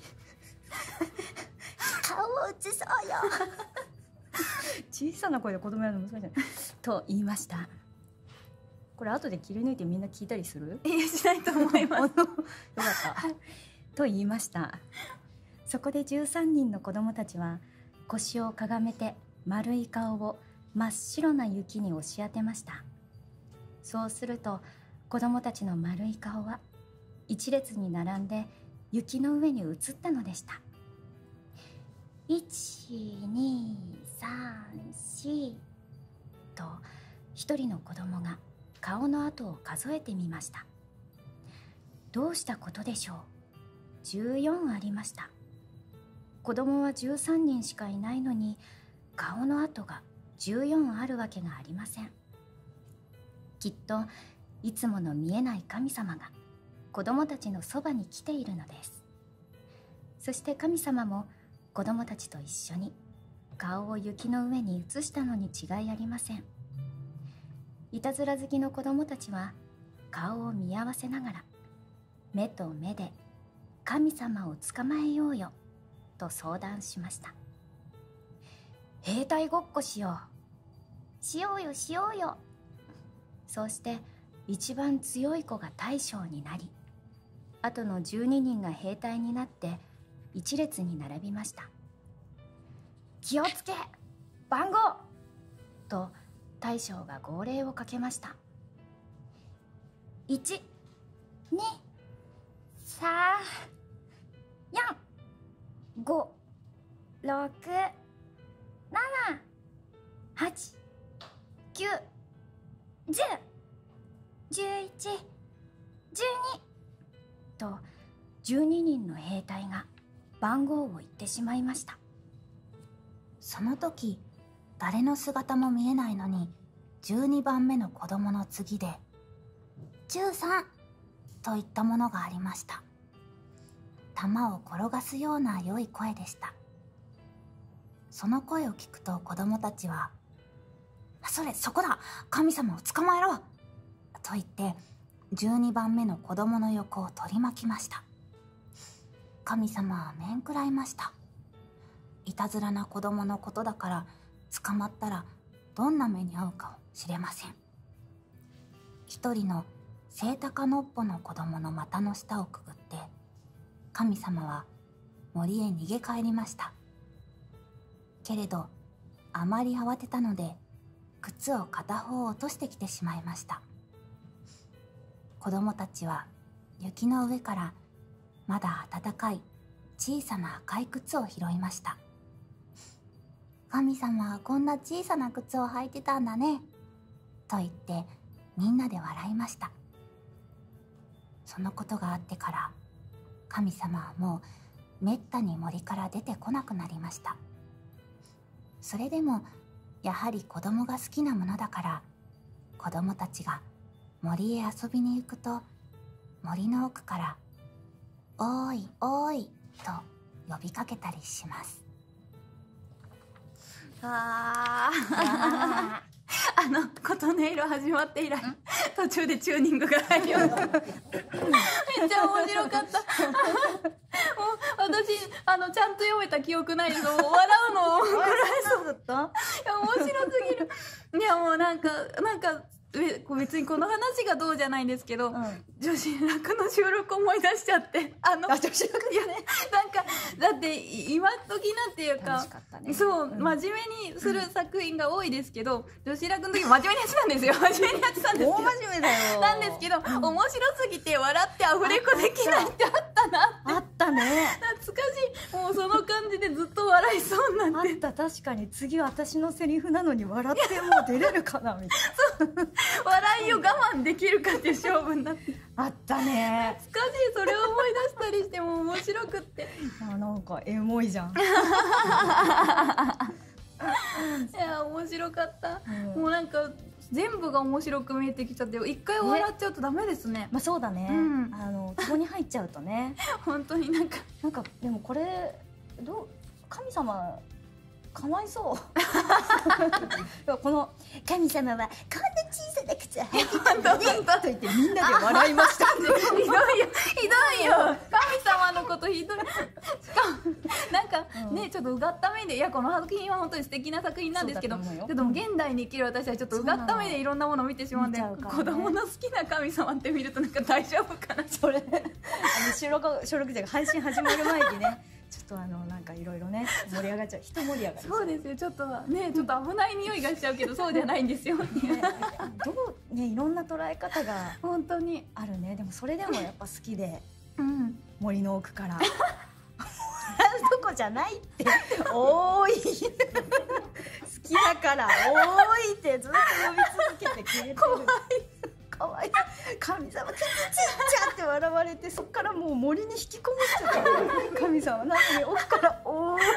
顔を映そうよ小さな声で子供やるの難しいと言いました。これ後で切り抜いてみんな聞いたりする？ いや、しないと思います。よかったと言いました。そこで13人の子供たちは腰をかがめて丸い顔を真っ白な雪に押し当てました。そうすると子供たちの丸い顔は一列に並んで雪の上に移ったのでした。1,2,3,4と一人の子供が顔の跡を数えてみました。どうしたことでしょう。14ありました。子供は13人しかいないのに顔の跡が14あるわけがありません。きっといつもの見えない神様が子供たちのそばに来ているのです。 そして神様も子供たちと一緒に顔を雪の上に移したのに違いありません。いたずら好きの子供たちは顔を見合わせながら、目と目で神様を捕まえようよと相談しました。兵隊ごっこしよう。しようよしようよ。そうして一番強い子が大将になり、あとの12人が兵隊になって一列に並びました。気をつけ、番号と大将が号令をかけました。1、2、3、4、5、6、7、8、9、10、11、12と12人の兵隊が番号を言ってしまいました。 その時、誰の姿も見えないのに、12番目の子供の次で、13といったものがありました。玉を転がすような良い声でした。その声を聞くと子供たちは、そこだ、神様を捕まえろと言って、12番目の子供の横を取り巻きました。神様は面食らいました。いたずらな子供のことだから捕まったらどんな目に遭うかを知れません。一人のセイタカノッポの子供の股の下をくぐって神様は森へ逃げ帰りました。けれどあまり慌てたので靴を片方落としてきてしまいました。子供たちは雪の上からまだ暖かい小さな赤い靴を拾いました。神様はこんな小さな靴を履いてたんだねと言ってみんなで笑いました。そのことがあってから神様はもうめったに森から出てこなくなりました。それでもやはり子供が好きなものだから子供たちが森へ遊びに行くと森の奥から「おーいおーい」と呼びかけたりします。 琴音色始まって以来途中でチューニングが入るようになっためっちゃ面白かったもう私ちゃんと読めた記憶ないです。もう笑うのをこらえそうだった。いや面白すぎる。いやもうなんか別にこの話がどうじゃないんですけど、女子楽の収録思い出しちゃって女子楽ねなんかだって今時なんていうか、そう真面目にする作品が多いですけど、女子楽の時真面目にやってたんですよ。真面目にやってたんですよ。 大真面目だよ。 なんですけど、面白すぎて笑ってアフレコできないってあったなって。 あったね。 懐かしい。もうその感じでずっと笑いそうになって。 あった。確かに次私のセリフなのに笑ってもう出れるかなみたいな。 笑いを我慢できるかっていう勝負になって。 あったね。 懐かしい。それを思い出したりしても面白くって。 なんかエモいじゃん。いや面白かった。もうなんか全部が面白く見えてきちゃって、一回笑っちゃうとダメですね。 まあそうだね。ツボに入っちゃうとね。 本当になんかでもこれ神様かわいそうこの神様はこんな小さな靴を履いてたんだねと言ってみんなで笑いましたひどいよ神様のことひどい。しかもなんかねちょっとうがった目で、いやこの作品は本当に素敵な作品なんですけど、でも現代に生きる私はちょっとうがった目でいろんなものを見てしまうんで、子供の好きな神様って見るとなんか大丈夫かな。 それ収録じゃ配信始まる前にねちょっとなんかいろいろね盛り上がっちゃう。人盛り上がりそうですよ。ちょっと危ない匂いがしちゃうけどそうじゃないんですよ。 いろんな捉え方が本当にあるね。でもそれでもやっぱ好きで、森の奥から笑うとこじゃないって多い好きだから多いってずっと呼び続けてくれてる。かわいい。神様ちっちゃって笑われて、そっからもう森に引きこもっちゃった神様なのに奥からおおかわ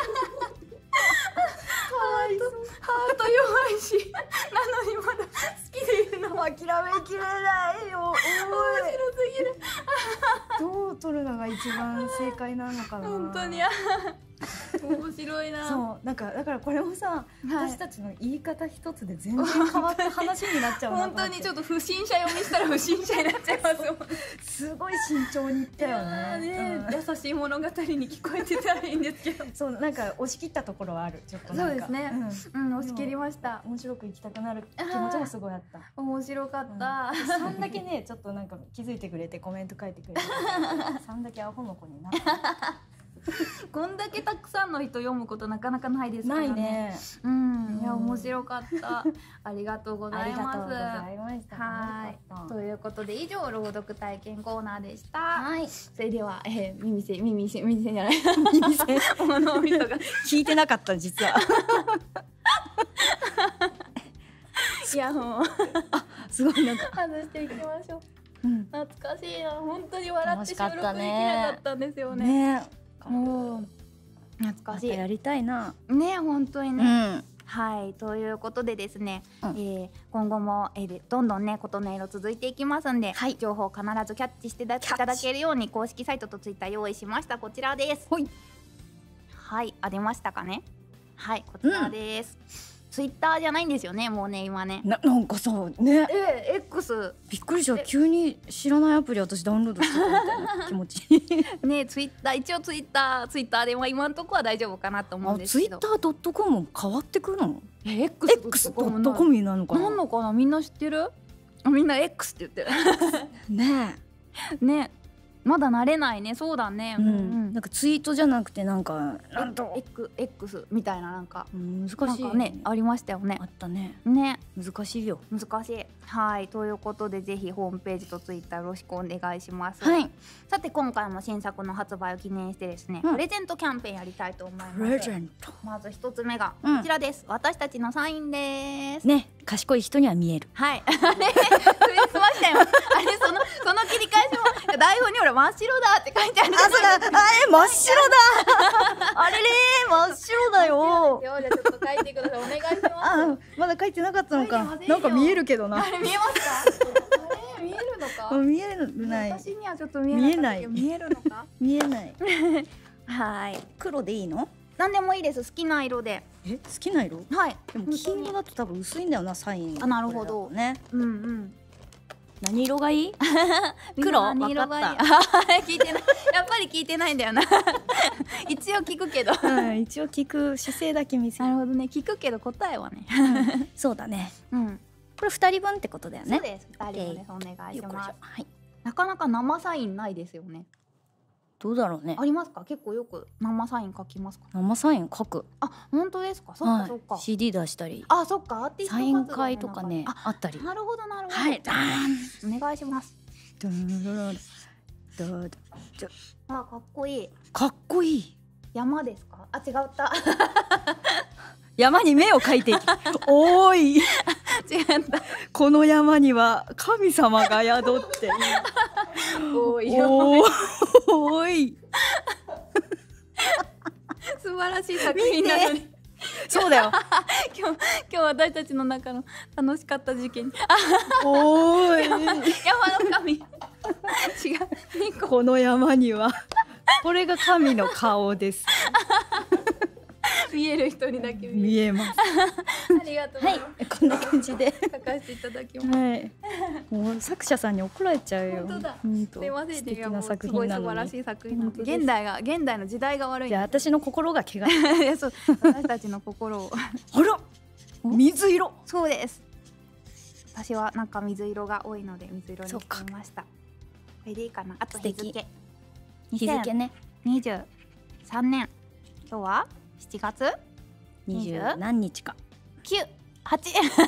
いそう。 ハート弱いしなのにまだ好きでいるの諦めきれないよ。面白すぎる。 どう撮るのが一一番正解なのかな。 本当に面白いな。 そうだからこれもさ、私たちの言い方一つで全然変わった話になっちゃうなと思って。 本当にちょっと不審者読みしたら不審者になっちゃいますよ。 すごい慎重に言ったよね。 優しい物語に聞こえてたらいいんですけど。 そうなんか押し切ったところはある。ちょっとなんかそうですね。押し切りました。 面白く行きたくなる気持ちもすごいあった。 面白かった。 さんだけねちょっとなんか気づいてくれてコメント書いてくれて、さんだけアホの子になった。 こんだけたくさんの人読むことなかなかないですからね。 ないね。 いや面白かった。ありがとうございます。 ありがとうございました。 はい。ということで以上朗読体験コーナーでした。 はい。 それでは耳栓じゃない耳栓脳みそが聞いてなかった実は。 イヤホンをすごいなんか外していきましょう。懐かしいな。本当に笑って収録できなかったんですよね。懐かしい。 やりたいな。 ね本当にね。はいということでですね、今後もどんどんね琴音色続いていきますんで、情報を必ずキャッチしていただけるように公式サイトとツイッター用意しました。こちらです。はいありましたかね。はいこちらです。ツイッターじゃないんですよねもうね今ね。 なんかさね。 X びっくりした。急に知らないアプリ私ダウンロードしてたみたいな気持ち。 ねツイッター一応ツイッターで今のところは大丈夫かなと思うんですけど。 ツイッター .com 変わってくるの ？X.com になるのかな。 なんのかなみんな知ってる？みんな X って言ってる。ねまだ慣れないね。そうだね。 なんかツイートじゃなくてなんかなんと X みたいななんか難しいねありましたよね。 あったね。 ね難しいよ。 難しい。はいということでぜひホームページとツイッターよろしくお願いします。さて今回も新作の発売を記念してですねプレゼントキャンペーンやりたいと思います。 プレゼント。 まず一つ目がこちらです。私たちのサインです。 ね賢い人には見える。 はい。あれクリスマスタイム。あれその切り返しも台本にほら真っ白だって書いてある。 真っ白だ。あれれ真っ白だよ。 じゃあちょっと書いてください。お願いします。 まだ書いてなかったのか。なんか見えるけどな。 あれ見えますか？あれ見えるのか？ 見えない。 私にはちょっと見えない。見えるのか？ 見えない。 はい。 黒でいいの？ 何でもいいです。好きな色で。 好きな色？ はい。 でも金色だと多分薄いんだよなサイン。 なるほどね。 何色がいい？黒？ 何色がいい？聞いてない。やっぱり聞いてないんだよな。一応聞くけど。 一応聞く姿勢だけ見せる。 なるほどね。聞くけど答えはね。 そうだね。これ2人分ってことだよね。 そうです。2人分です。お願いします。なかなか生サインないですよね。 どうだろうね。 ありますか？結構よく生サイン書きますか？ 生サイン書く。 あ、本当ですか？そっかそっか。 CD 出したり。 あ、そっか。アーティストサイン会とかねあったり。 なるほどなるほど。 はい。 お願いします。あ、かっこいい。 かっこいい。 山ですか？あ、違った。 山に目を描いていき。おーい。 違った。 この山には神様が宿っている。 おいおい。 素晴らしい作品なのに。 そうだよ。 今日私たちの中の楽しかった事件。 おーい。 山の神。違う。 この山にはこれが神の顔です。 見える人にだけ見えます。 ありがとう。 はい、こんな感じで書かせていただきます。 はい。もう作者さんに怒られちゃうよ。 本当だ。すいません。 素敵な作すごい品なのに。 素晴らしい作品なので。現代の時代が悪い。 じゃあ私の心が怪我。 いやそう。私たちの心を。 あら。水色。 そうです。私はなんか水色が多いので水色にしてみました。これでいいかな。あと日付。 日付ね。 23年。今日は7月 20何日か。 9、8。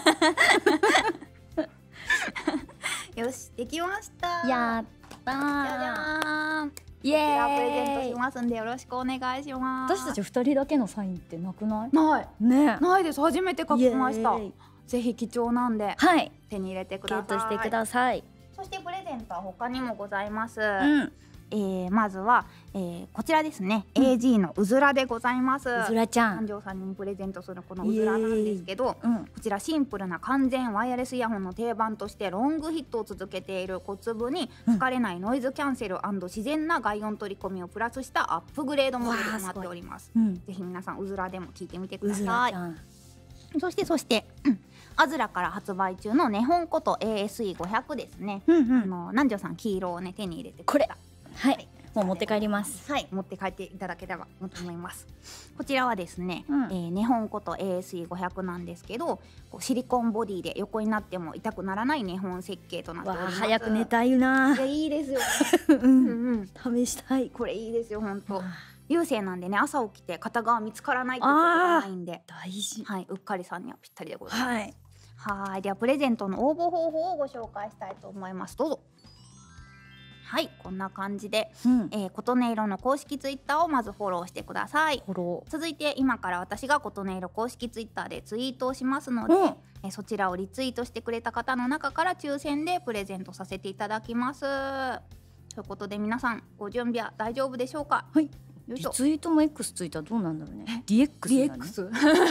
よし、できました。 やったー。 じゃじゃーん。 イエーイ。 プレゼントしますんでよろしくお願いします。 私たち2人だけのサインってなくない？ ないね。 ないです。初めて書きました。ぜひ貴重なんで手に入れてください。 ゲットしてください。 そしてプレゼントは他にもございます。 まずは、こちらですね、AG のうずらでございます。 うずらちゃん、 南條さんにもプレゼントするこのうずらなんですけど、こちらシンプルな完全ワイヤレスイヤホンの定番としてロングヒットを続けている小粒に疲れないノイズキャンセル&自然な外音取り込みをプラスしたアップグレードモデルとなっております。ぜひ皆さんうずらでも聞いてみてください。そしてアズラから発売中のネホンこと ASE500 ですね。南條さん黄色をね手に入れてくれた。 はい、もう持って帰ります。 はい、持って帰っていただければと思います。こちらはですね、ネホンこと ASE500 なんですけど、シリコンボディで横になっても痛くならないネホン設計となっております。 早く寝たいな。 いいですよ。 試したい。 これいいですよ本当。有線なんでね、朝起きて片側見つからないってことがないんで大事。 はい、うっかりさんにはぴったりでございます。 はい。 はい、ではプレゼントの応募方法をご紹介したいと思います。どうぞ。はい、こんな感じで、琴音色の公式ツイッターをまずフォローしてください。続いて今から私が琴音色公式ツイッターでツイートをしますので、そちらをリツイートしてくれた方の中から抽選でプレゼントさせていただきます。ということで皆さんご準備は大丈夫でしょうか。 はい。リツイートも X ついたらどうなんだろうね。DX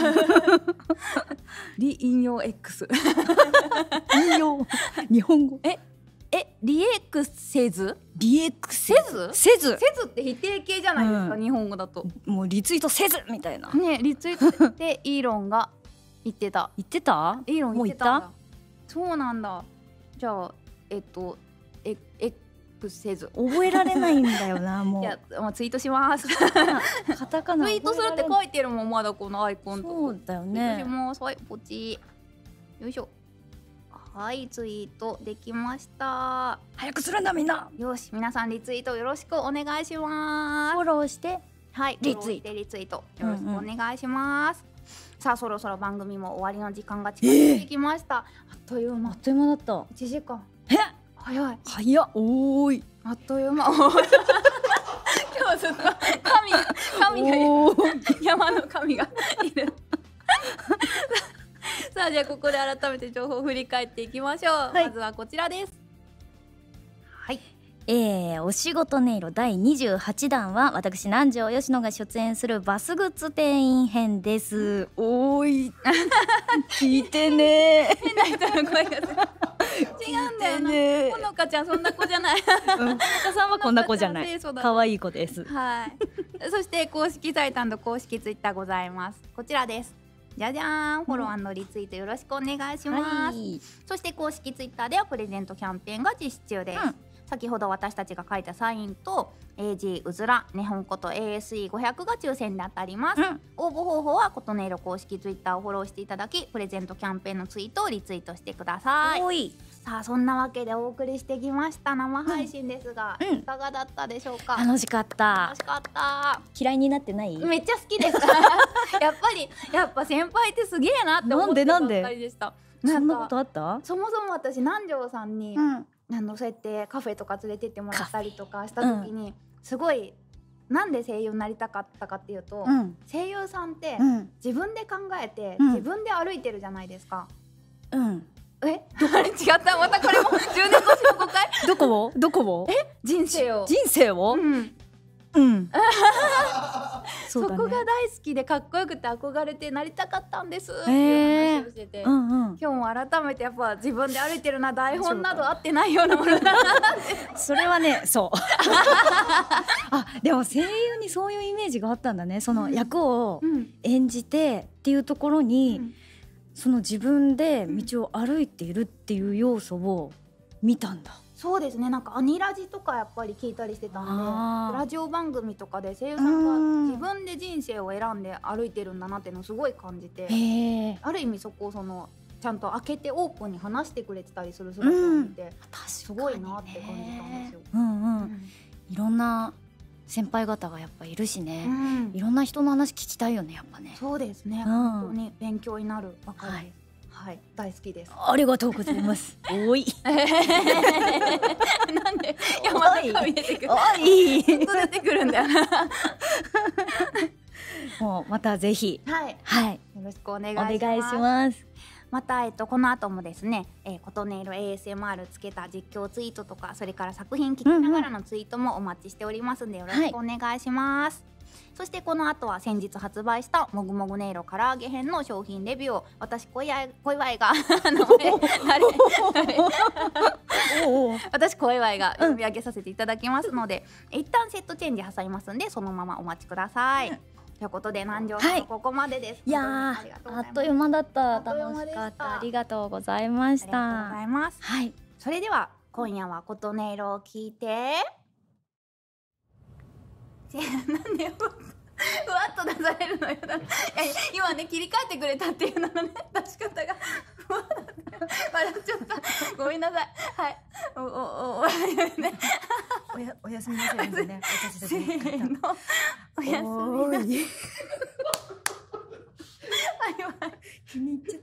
リ引用 X 引用日本語リエクせずせずって否定形じゃないですか、日本語だと。 もうリツイートせずみたいなね、リツイートってイーロンが言ってた。 イーロン言ってた。 そうなんだ。じゃあせず覚えられないんだよな。もういや、ツイートします。 カタカナツイートするって書いてるもん、まだこのアイコンと。 そうだよね。 はい、ポチよいしょ。はい、ツイートできました。 早くするんだみんな。 よし、皆さんリツイートよろしくお願いします。 フォローしてはい、リツイートよろしくお願いします。さあ、そろそろ番組も終わりの時間が近づいてきました。あっという間。 あっという間だった。 1時間。 早っ。おーい。 あっという間。今日ずっと神がいる。山の神がいる。さあ、じゃあここで改めて情報を振り返っていきましょう。まずはこちらです。はい。 お仕事音色第28弾は私南條佳乃が出演するバスグッズ店員編です。おーい聞いてね。 変な人の声がする。違うんだよね。ほのかちゃんそんな子じゃない。 ほのかさんはこんな子じゃない。可愛い子です。 はい。そして公式サイト&公式ツイッターございます。こちらです。じゃじゃーん、フォロー&リツイートよろしくお願いします。そして公式ツイッターではプレゼントキャンペーンが実施中です。先ほど私たちが書いたサインと AG うずらネホンこと ASE500 が抽選で当たります。応募方法は琴音色公式ツイッターをフォローしていただき、プレゼントキャンペーンのツイートをリツイートしてください。さあ、そんなわけでお送りしてきました生配信ですが、いかがだったでしょうか。 楽しかった。 楽しかった。 嫌いになってない？ めっちゃ好きです。やっぱ先輩ってすげえなって思ってばっかりでした。 そんなことあった？ そもそも私南條さんに、そうやってカフェとか連れてってもらったりとかした時に、すごいなんで声優になりたかったかっていうと、声優さんって自分で考えて、自分で歩いてるじゃないですか。あれ違った。またこれも10年越しの誤解。 どこを人生をそこが大好きでかっこよくて憧れてなりたかったんですっていう話をしてて、今日も改めてやっぱ自分で歩いてるな、台本など合ってないようなものだなってそれはね、そうあ、でも声優にそういうイメージがあったんだね。その役を演じてっていうところに、その自分で道を歩いているっていう要素を見たんだ。 そうですね。なんかアニラジとかやっぱり聞いたりしてたんで、ラジオ番組とかで声優さんが自分で人生を選んで歩いてるんだなっていうのをすごい感じて、ある意味そこをちゃんと開けてオープンに話してくれてたりする姿を見て、すごいなって感じたんですよ。 いろんな先輩方がやっぱいるしね、いろんな人の話聞きたいよね、やっぱね。 そうですね、本当に勉強になるばかりです。はい、大好きです。 ありがとうございます。おい。 なんで山の神出てくる。 おい。 ずっと出てくるんだよな。 もうまたぜひ。 はい。 はい。 よろしくお願いします。 また、この後もですね、琴音色 ASMR つけた実況ツイートとか、それから作品聞きながらのツイートもお待ちしておりますんで、よろしくお願いします。そしてこの後は先日発売したもぐもぐ音色唐揚げ編の商品レビューを私小祝が私小祝が読み上げさせていただきますので、一旦セットチェンジ挟みますんで、そのままお待ちください。ということで南條さん、ここまでです。 いやあっという間だった。楽しかった。ありがとうございました。 ありがとうございます。 はい。 それでは今夜は琴音色を聞いて。なんでふわっと出されるのよ。今ね切り替えてくれたっていうののね出し方がふわっと笑っちゃった。ごめんなさい。はい。 おやすみなさいですね。私たちね。 せーの。おやすみなさい。 気に入っちゃった。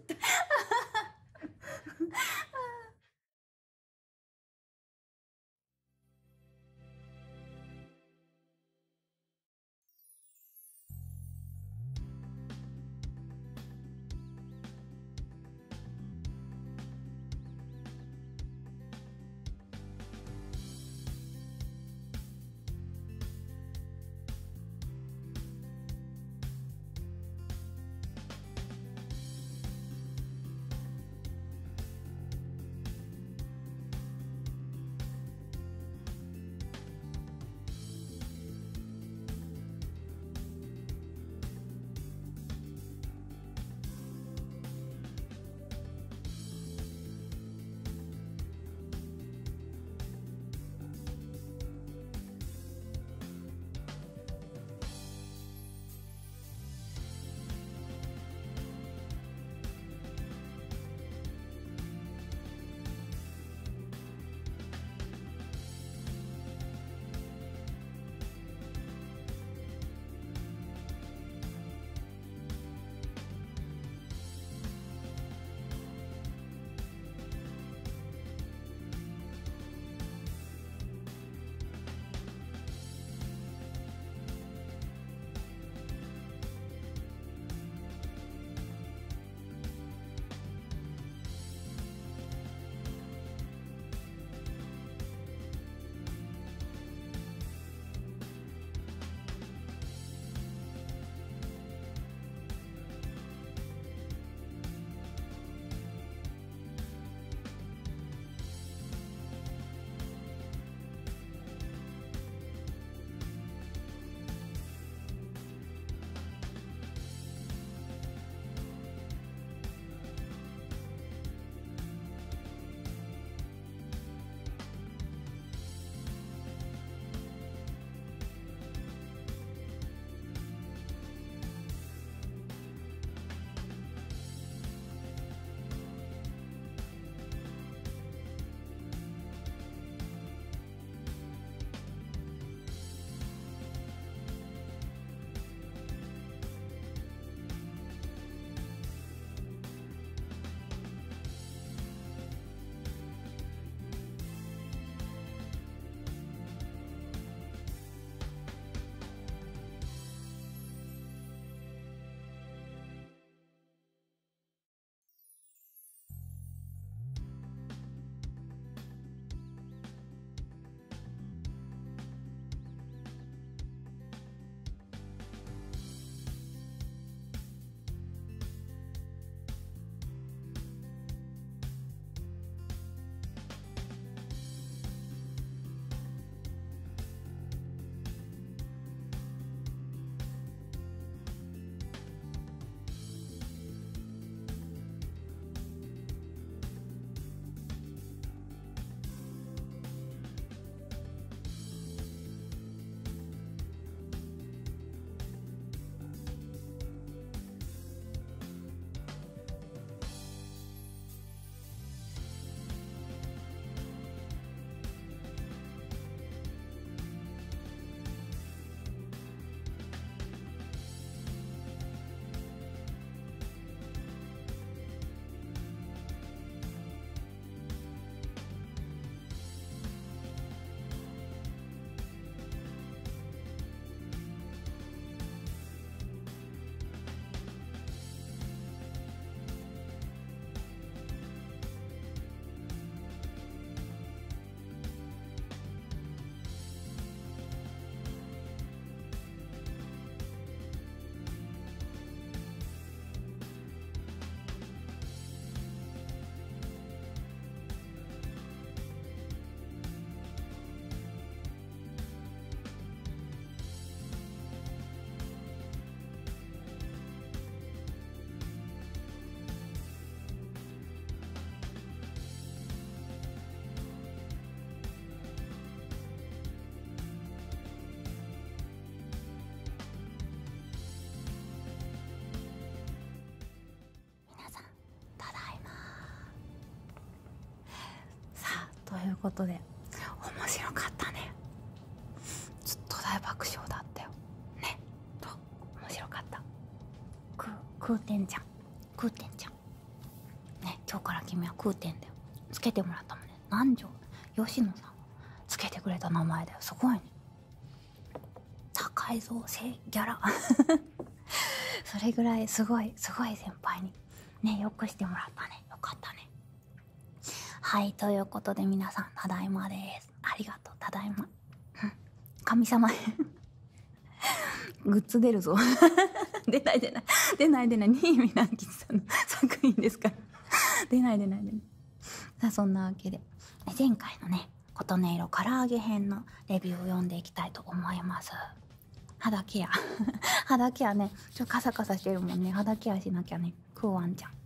ことで面白かったね。ずっと大爆笑だったよね。面白かった。 食うてんじゃんね。今日から君は食うてんだよ。つけてもらったもんね。南條吉野さんつけてくれた名前だよ。すごいね。高いぞギャラそれぐらいすごい先輩にね、よくしてもらったね。よかったね。はい、ということで皆さん、ただいまです。ありがとう、ただいま。神様グッズ出るぞ出ない新見南吉さんの作品ですから出ない。さあ、そんなわけで前回のね、琴音色唐揚げ編のレビューを読んでいきたいと思います。肌ケア肌ケアね、ちょっとカサカサしてるもんね。肌ケアしなきゃね。クーワンちゃん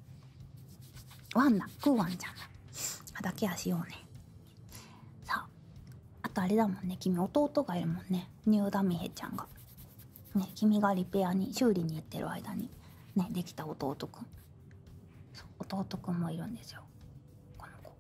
肌ケアしようね。さあ、あとあれだもんね、君弟がいるもんね。ニューダミヘちゃんがね、君がリペアに修理に行ってる間にね、できた弟くん。そう、弟くんもいるんですよ、この子。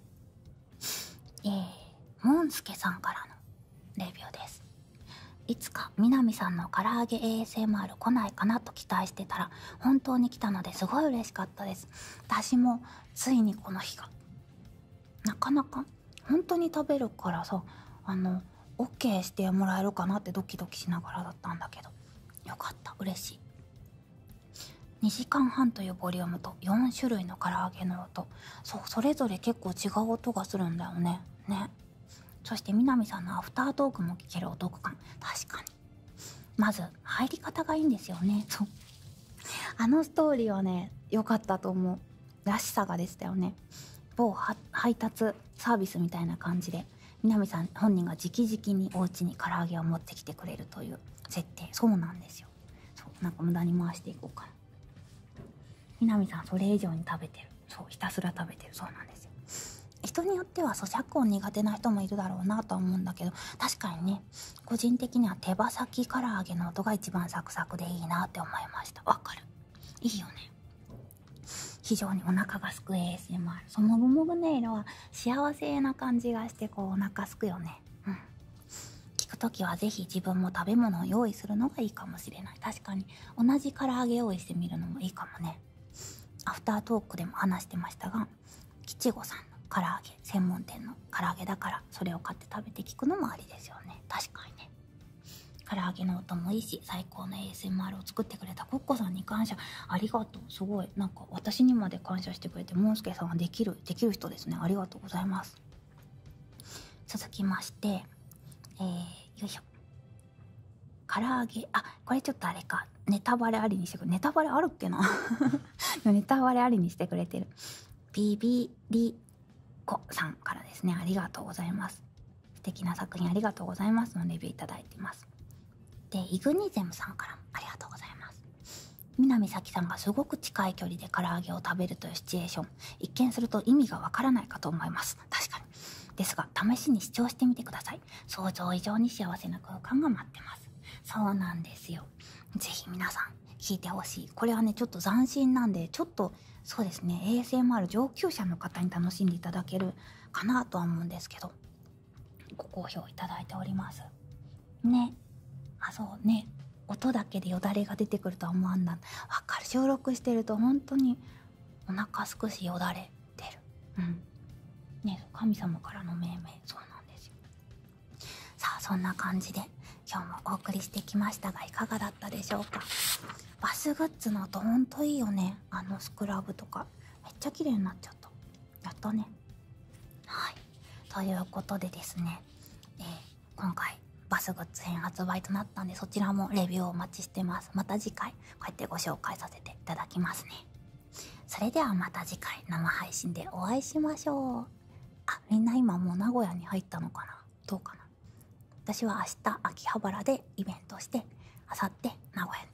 モンスケさんからのレビューです。いつか南さんの唐揚げ ASMR 来ないかなと期待してたら本当に来たのですごい嬉しかったです。私もついにこの日が。なかなか本当に食べるからさ、OK してもらえるかなってドキドキしながらだったんだけど、よかった、嬉しい。2時間半というボリュームと4種類の唐揚げの音、そう、それぞれ結構違う音がするんだよね。そして南さんのアフタートークも聞けるお得感。確かに。まず入り方がいいんですよね。そう、あのストーリーはね、良かったと思う。らしさがでしたよね。某配達サービスみたいな感じで南さん本人が直々にお家に唐揚げを持ってきてくれるという設定。そうなんですよ。そう、なんか無駄に回していこうかな。南さんそれ以上に食べてる。そう、ひたすら食べてる。そうなんですよ。人によっては咀嚼音苦手な人もいるだろうなとは思うんだけど、確かにね、個人的には手羽先唐揚げの音が一番サクサクでいいなって思いました。わかる。いいよね。非常にお腹がすく ASMR。そのもぐもぐ音色は幸せな感じがしてお腹すくよね。聞くときはぜひ自分も食べ物を用意するのがいいかもしれない。確かに同じ唐揚げ用意してみるのもいいかもね。アフタートークでも話してましたが、吉吾さんの唐揚げ専門店の唐揚げだからそれを買って食べて聞くのもありですよね。確かにね。唐揚げの音もいいし、最高の ASMR を作ってくれたコッコさんに感謝。ありがとう。すごい、なんか私にまで感謝してくれて、モンスケさんはできる人ですね。ありがとうございます。続きまして、よいしょ。唐揚げ、これちょっとあれか、ネタバレありにしてくれ。ネタバレあるっけなネタバレありにしてくれてるビビリコさんからですね。ありがとうございます。素敵な作品ありがとうございますのレビューいただいています。で、イグニゼムさんからもありがとうございます。南咲さんがすごく近い距離で唐揚げを食べるというシチュエーション、一見すると意味がわからないかと思います。確かに。ですが試しに視聴してみてください。想像以上に幸せな空間が待ってます。そうなんですよ。ぜひ皆さん聞いてほしい。これはね、ちょっと斬新なんで、ちょっとそうですね、 ASMR 上級者の方に楽しんでいただけるかなとは思うんですけど、ご好評いただいておりますね。そうね、音だけでよだれが出てくるとは思わんだ。わかる。収録してると本当にお腹すくしよだれ出る。ね、神様からの命名。そうなんですよ。さあ、そんな感じで今日もお送りしてきましたが、いかがだったでしょうか。バスグッズの音ほんといいよね。スクラブとかめっちゃ綺麗になっちゃった。やったね。はい、ということでですね、今回バスグッズ編発売となったんで、そちらもレビューをお待ちしてます。また次回こうやってご紹介させていただきますね。それではまた次回生配信でお会いしましょう。みんな今もう名古屋に入ったのかな。どうかな。私は明日秋葉原でイベントして、明後日名古屋に